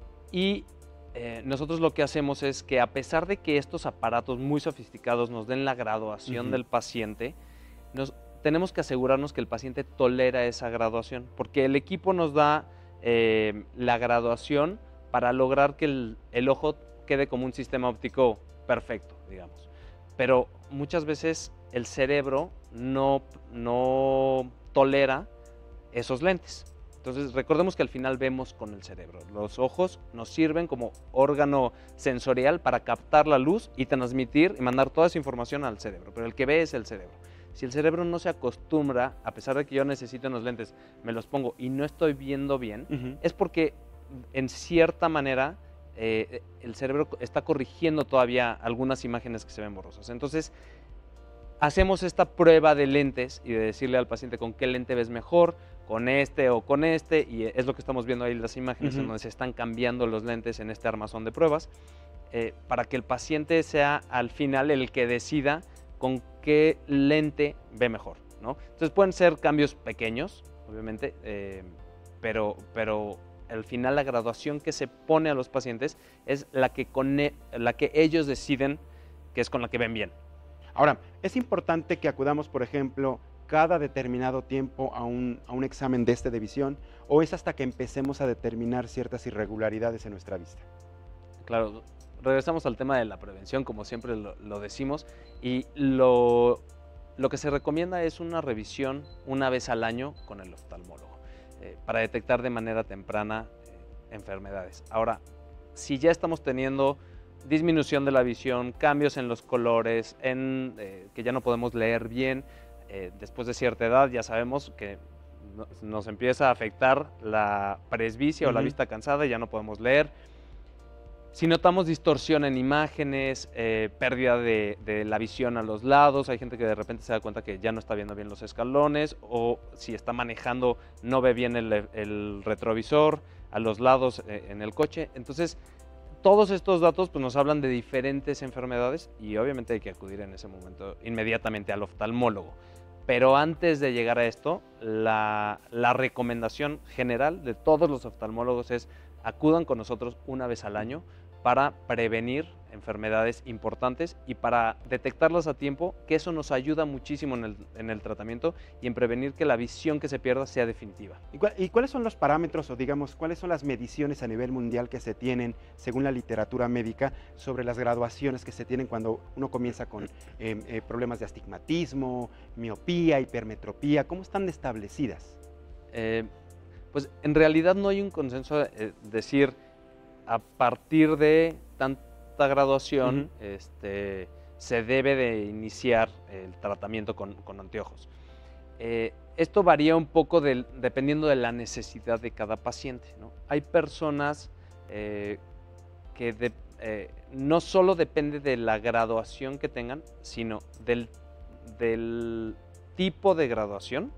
Y eh, nosotros lo que hacemos es que a pesar de que estos aparatos muy sofisticados nos den la graduación uh-huh. del paciente, nos, tenemos que asegurarnos que el paciente tolera esa graduación, porque el equipo nos da eh, la graduación para lograr que el, el ojo quede como un sistema óptico perfecto, digamos. Pero muchas veces el cerebro no, no tolera esos lentes. Entonces, recordemos que al final vemos con el cerebro. Los ojos nos sirven como órgano sensorial para captar la luz y transmitir y mandar toda esa información al cerebro, pero el que ve es el cerebro. Si el cerebro no se acostumbra, a pesar de que yo necesito unos lentes, me los pongo y no estoy viendo bien, uh-huh. es porque en cierta manera eh, el cerebro está corrigiendo todavía algunas imágenes que se ven borrosas. Entonces, hacemos esta prueba de lentes y de decirle al paciente con qué lente ves mejor, con este o con este, y es lo que estamos viendo ahí en las imágenes, uh-huh. en donde se están cambiando los lentes en este armazón de pruebas, eh, para que el paciente sea al final el que decida con qué lente ve mejor, ¿no? Entonces pueden ser cambios pequeños, obviamente, eh, pero, pero al final la graduación que se pone a los pacientes es la que, con e- la que ellos deciden que es con la que ven bien. Ahora, es importante que acudamos, por ejemplo, cada determinado tiempo a un, a un examen de este de visión, o es hasta que empecemos a determinar ciertas irregularidades en nuestra vista. Claro, regresamos al tema de la prevención, como siempre lo, lo decimos, y lo, lo que se recomienda es una revisión una vez al año con el oftalmólogo, eh, para detectar de manera temprana eh, enfermedades. Ahora, si ya estamos teniendo disminución de la visión, cambios en los colores, en, eh, que ya no podemos leer bien, eh, después de cierta edad ya sabemos que no, nos empieza a afectar la presbicia uh-huh. o la vista cansada y ya no podemos leer. Si notamos distorsión en imágenes, eh, pérdida de, de la visión a los lados, hay gente que de repente se da cuenta que ya no está viendo bien los escalones, o si está manejando no ve bien el, el retrovisor a los lados eh, en el coche. Entonces, todos estos datos pues, nos hablan de diferentes enfermedades y obviamente hay que acudir en ese momento inmediatamente al oftalmólogo. Pero antes de llegar a esto, la, la recomendación general de todos los oftalmólogos es acudan con nosotros una vez al año para prevenir enfermedades importantes y para detectarlas a tiempo, que eso nos ayuda muchísimo en el, en el tratamiento y en prevenir que la visión que se pierda sea definitiva. ¿Y, cu- ¿Y cuáles son los parámetros o digamos cuáles son las mediciones a nivel mundial que se tienen según la literatura médica sobre las graduaciones que se tienen cuando uno comienza con eh, eh, problemas de astigmatismo, miopía, hipermetropía? ¿Cómo están establecidas? Eh, pues en realidad no hay un consenso de eh, decir a partir de tanta graduación uh-huh. este, se debe de iniciar el tratamiento con, con anteojos. Eh, esto varía un poco del, dependiendo de la necesidad de cada paciente, ¿no? Hay personas eh, que de, eh, no solo depende de la graduación que tengan, sino del, del tipo de graduación,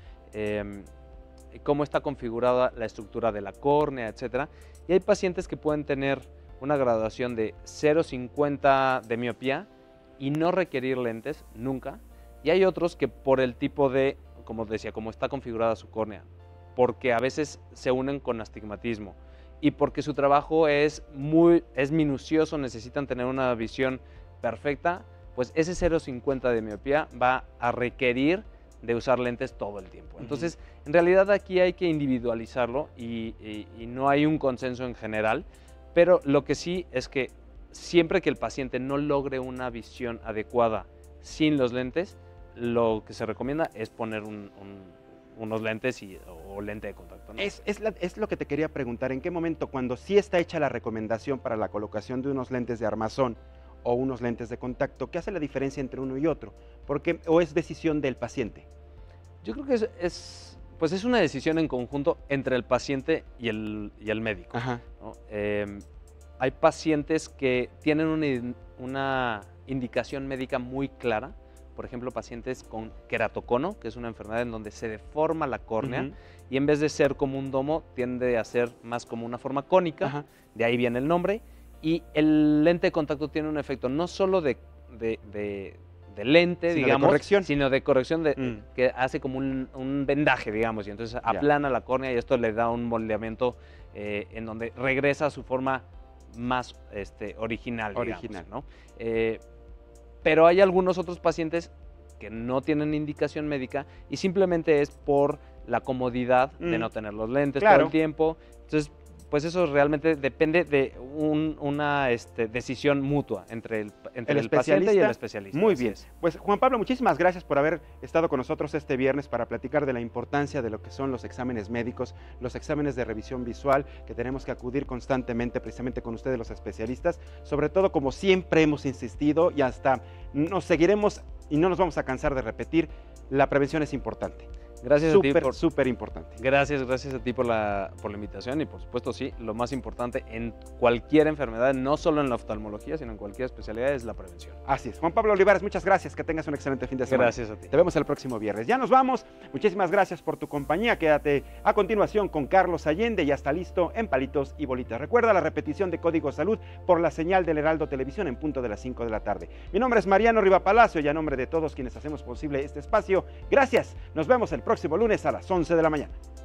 eh, cómo está configurada la estructura de la córnea, etcétera. Y hay pacientes que pueden tener una graduación de cero punto cincuenta de miopía y no requerir lentes nunca. Y hay otros que por el tipo de, como decía, cómo está configurada su córnea, porque a veces se unen con astigmatismo y porque su trabajo es, muy, es minucioso, necesitan tener una visión perfecta, pues ese cero punto cincuenta de miopía va a requerir de usar lentes todo el tiempo. Entonces, uh-huh. en realidad aquí hay que individualizarlo y, y, y no hay un consenso en general, pero lo que sí es que siempre que el paciente no logre una visión adecuada sin los lentes, lo que se recomienda es poner un, un, unos lentes y, o lente de contacto, ¿no? Es, es, la, es lo que te quería preguntar, ¿en qué momento, cuando sí está hecha la recomendación para la colocación de unos lentes de armazón o unos lentes de contacto, qué hace la diferencia entre uno y otro? Porque, ¿o es decisión del paciente? Yo creo que es, es, pues es una decisión en conjunto entre el paciente y el, y el médico, ¿no? Eh, hay pacientes que tienen una, una indicación médica muy clara, por ejemplo, pacientes con queratocono, que es una enfermedad en donde se deforma la córnea, uh-huh. y en vez de ser como un domo, tiende a ser más como una forma cónica, uh-huh. de ahí viene el nombre, y el lente de contacto tiene un efecto no solo de, de, de, de lente, sino digamos, de corrección. sino de corrección, de, mm. que hace como un, un vendaje, digamos, y entonces yeah. aplana la córnea y esto le da un moldeamiento eh, en donde regresa a su forma más este, original, original, digamos, ¿no? Eh, pero hay algunos otros pacientes que no tienen indicación médica y simplemente es por la comodidad mm. de no tener los lentes claro. todo el tiempo. Entonces, pues eso realmente depende de un, una este, decisión mutua entre el, entre el, el paciente y el especialista. Muy bien. Pues Juan Pablo, muchísimas gracias por haber estado con nosotros este viernes para platicar de la importancia de lo que son los exámenes médicos, los exámenes de revisión visual, que tenemos que acudir constantemente precisamente con ustedes los especialistas, sobre todo como siempre hemos insistido y hasta nos seguiremos y no nos vamos a cansar de repetir, la prevención es importante. Gracias súper, a ti por, súper importante. Gracias, gracias a ti por la, por la invitación y por supuesto sí, lo más importante en cualquier enfermedad, no solo en la oftalmología, sino en cualquier especialidad es la prevención. Así es. Juan Pablo Olivares, muchas gracias, que tengas un excelente fin de semana. Gracias a ti. Te vemos el próximo viernes. Ya nos vamos, muchísimas gracias por tu compañía, quédate a continuación con Carlos Allende, ya está listo en Palitos y Bolitas. Recuerda la repetición de Código Salud por la señal del Heraldo Televisión en punto de las cinco de la tarde. Mi nombre es Mariano Riva Palacio y a nombre de todos quienes hacemos posible este espacio, gracias. Nos vemos el próximo lunes a las once de la mañana.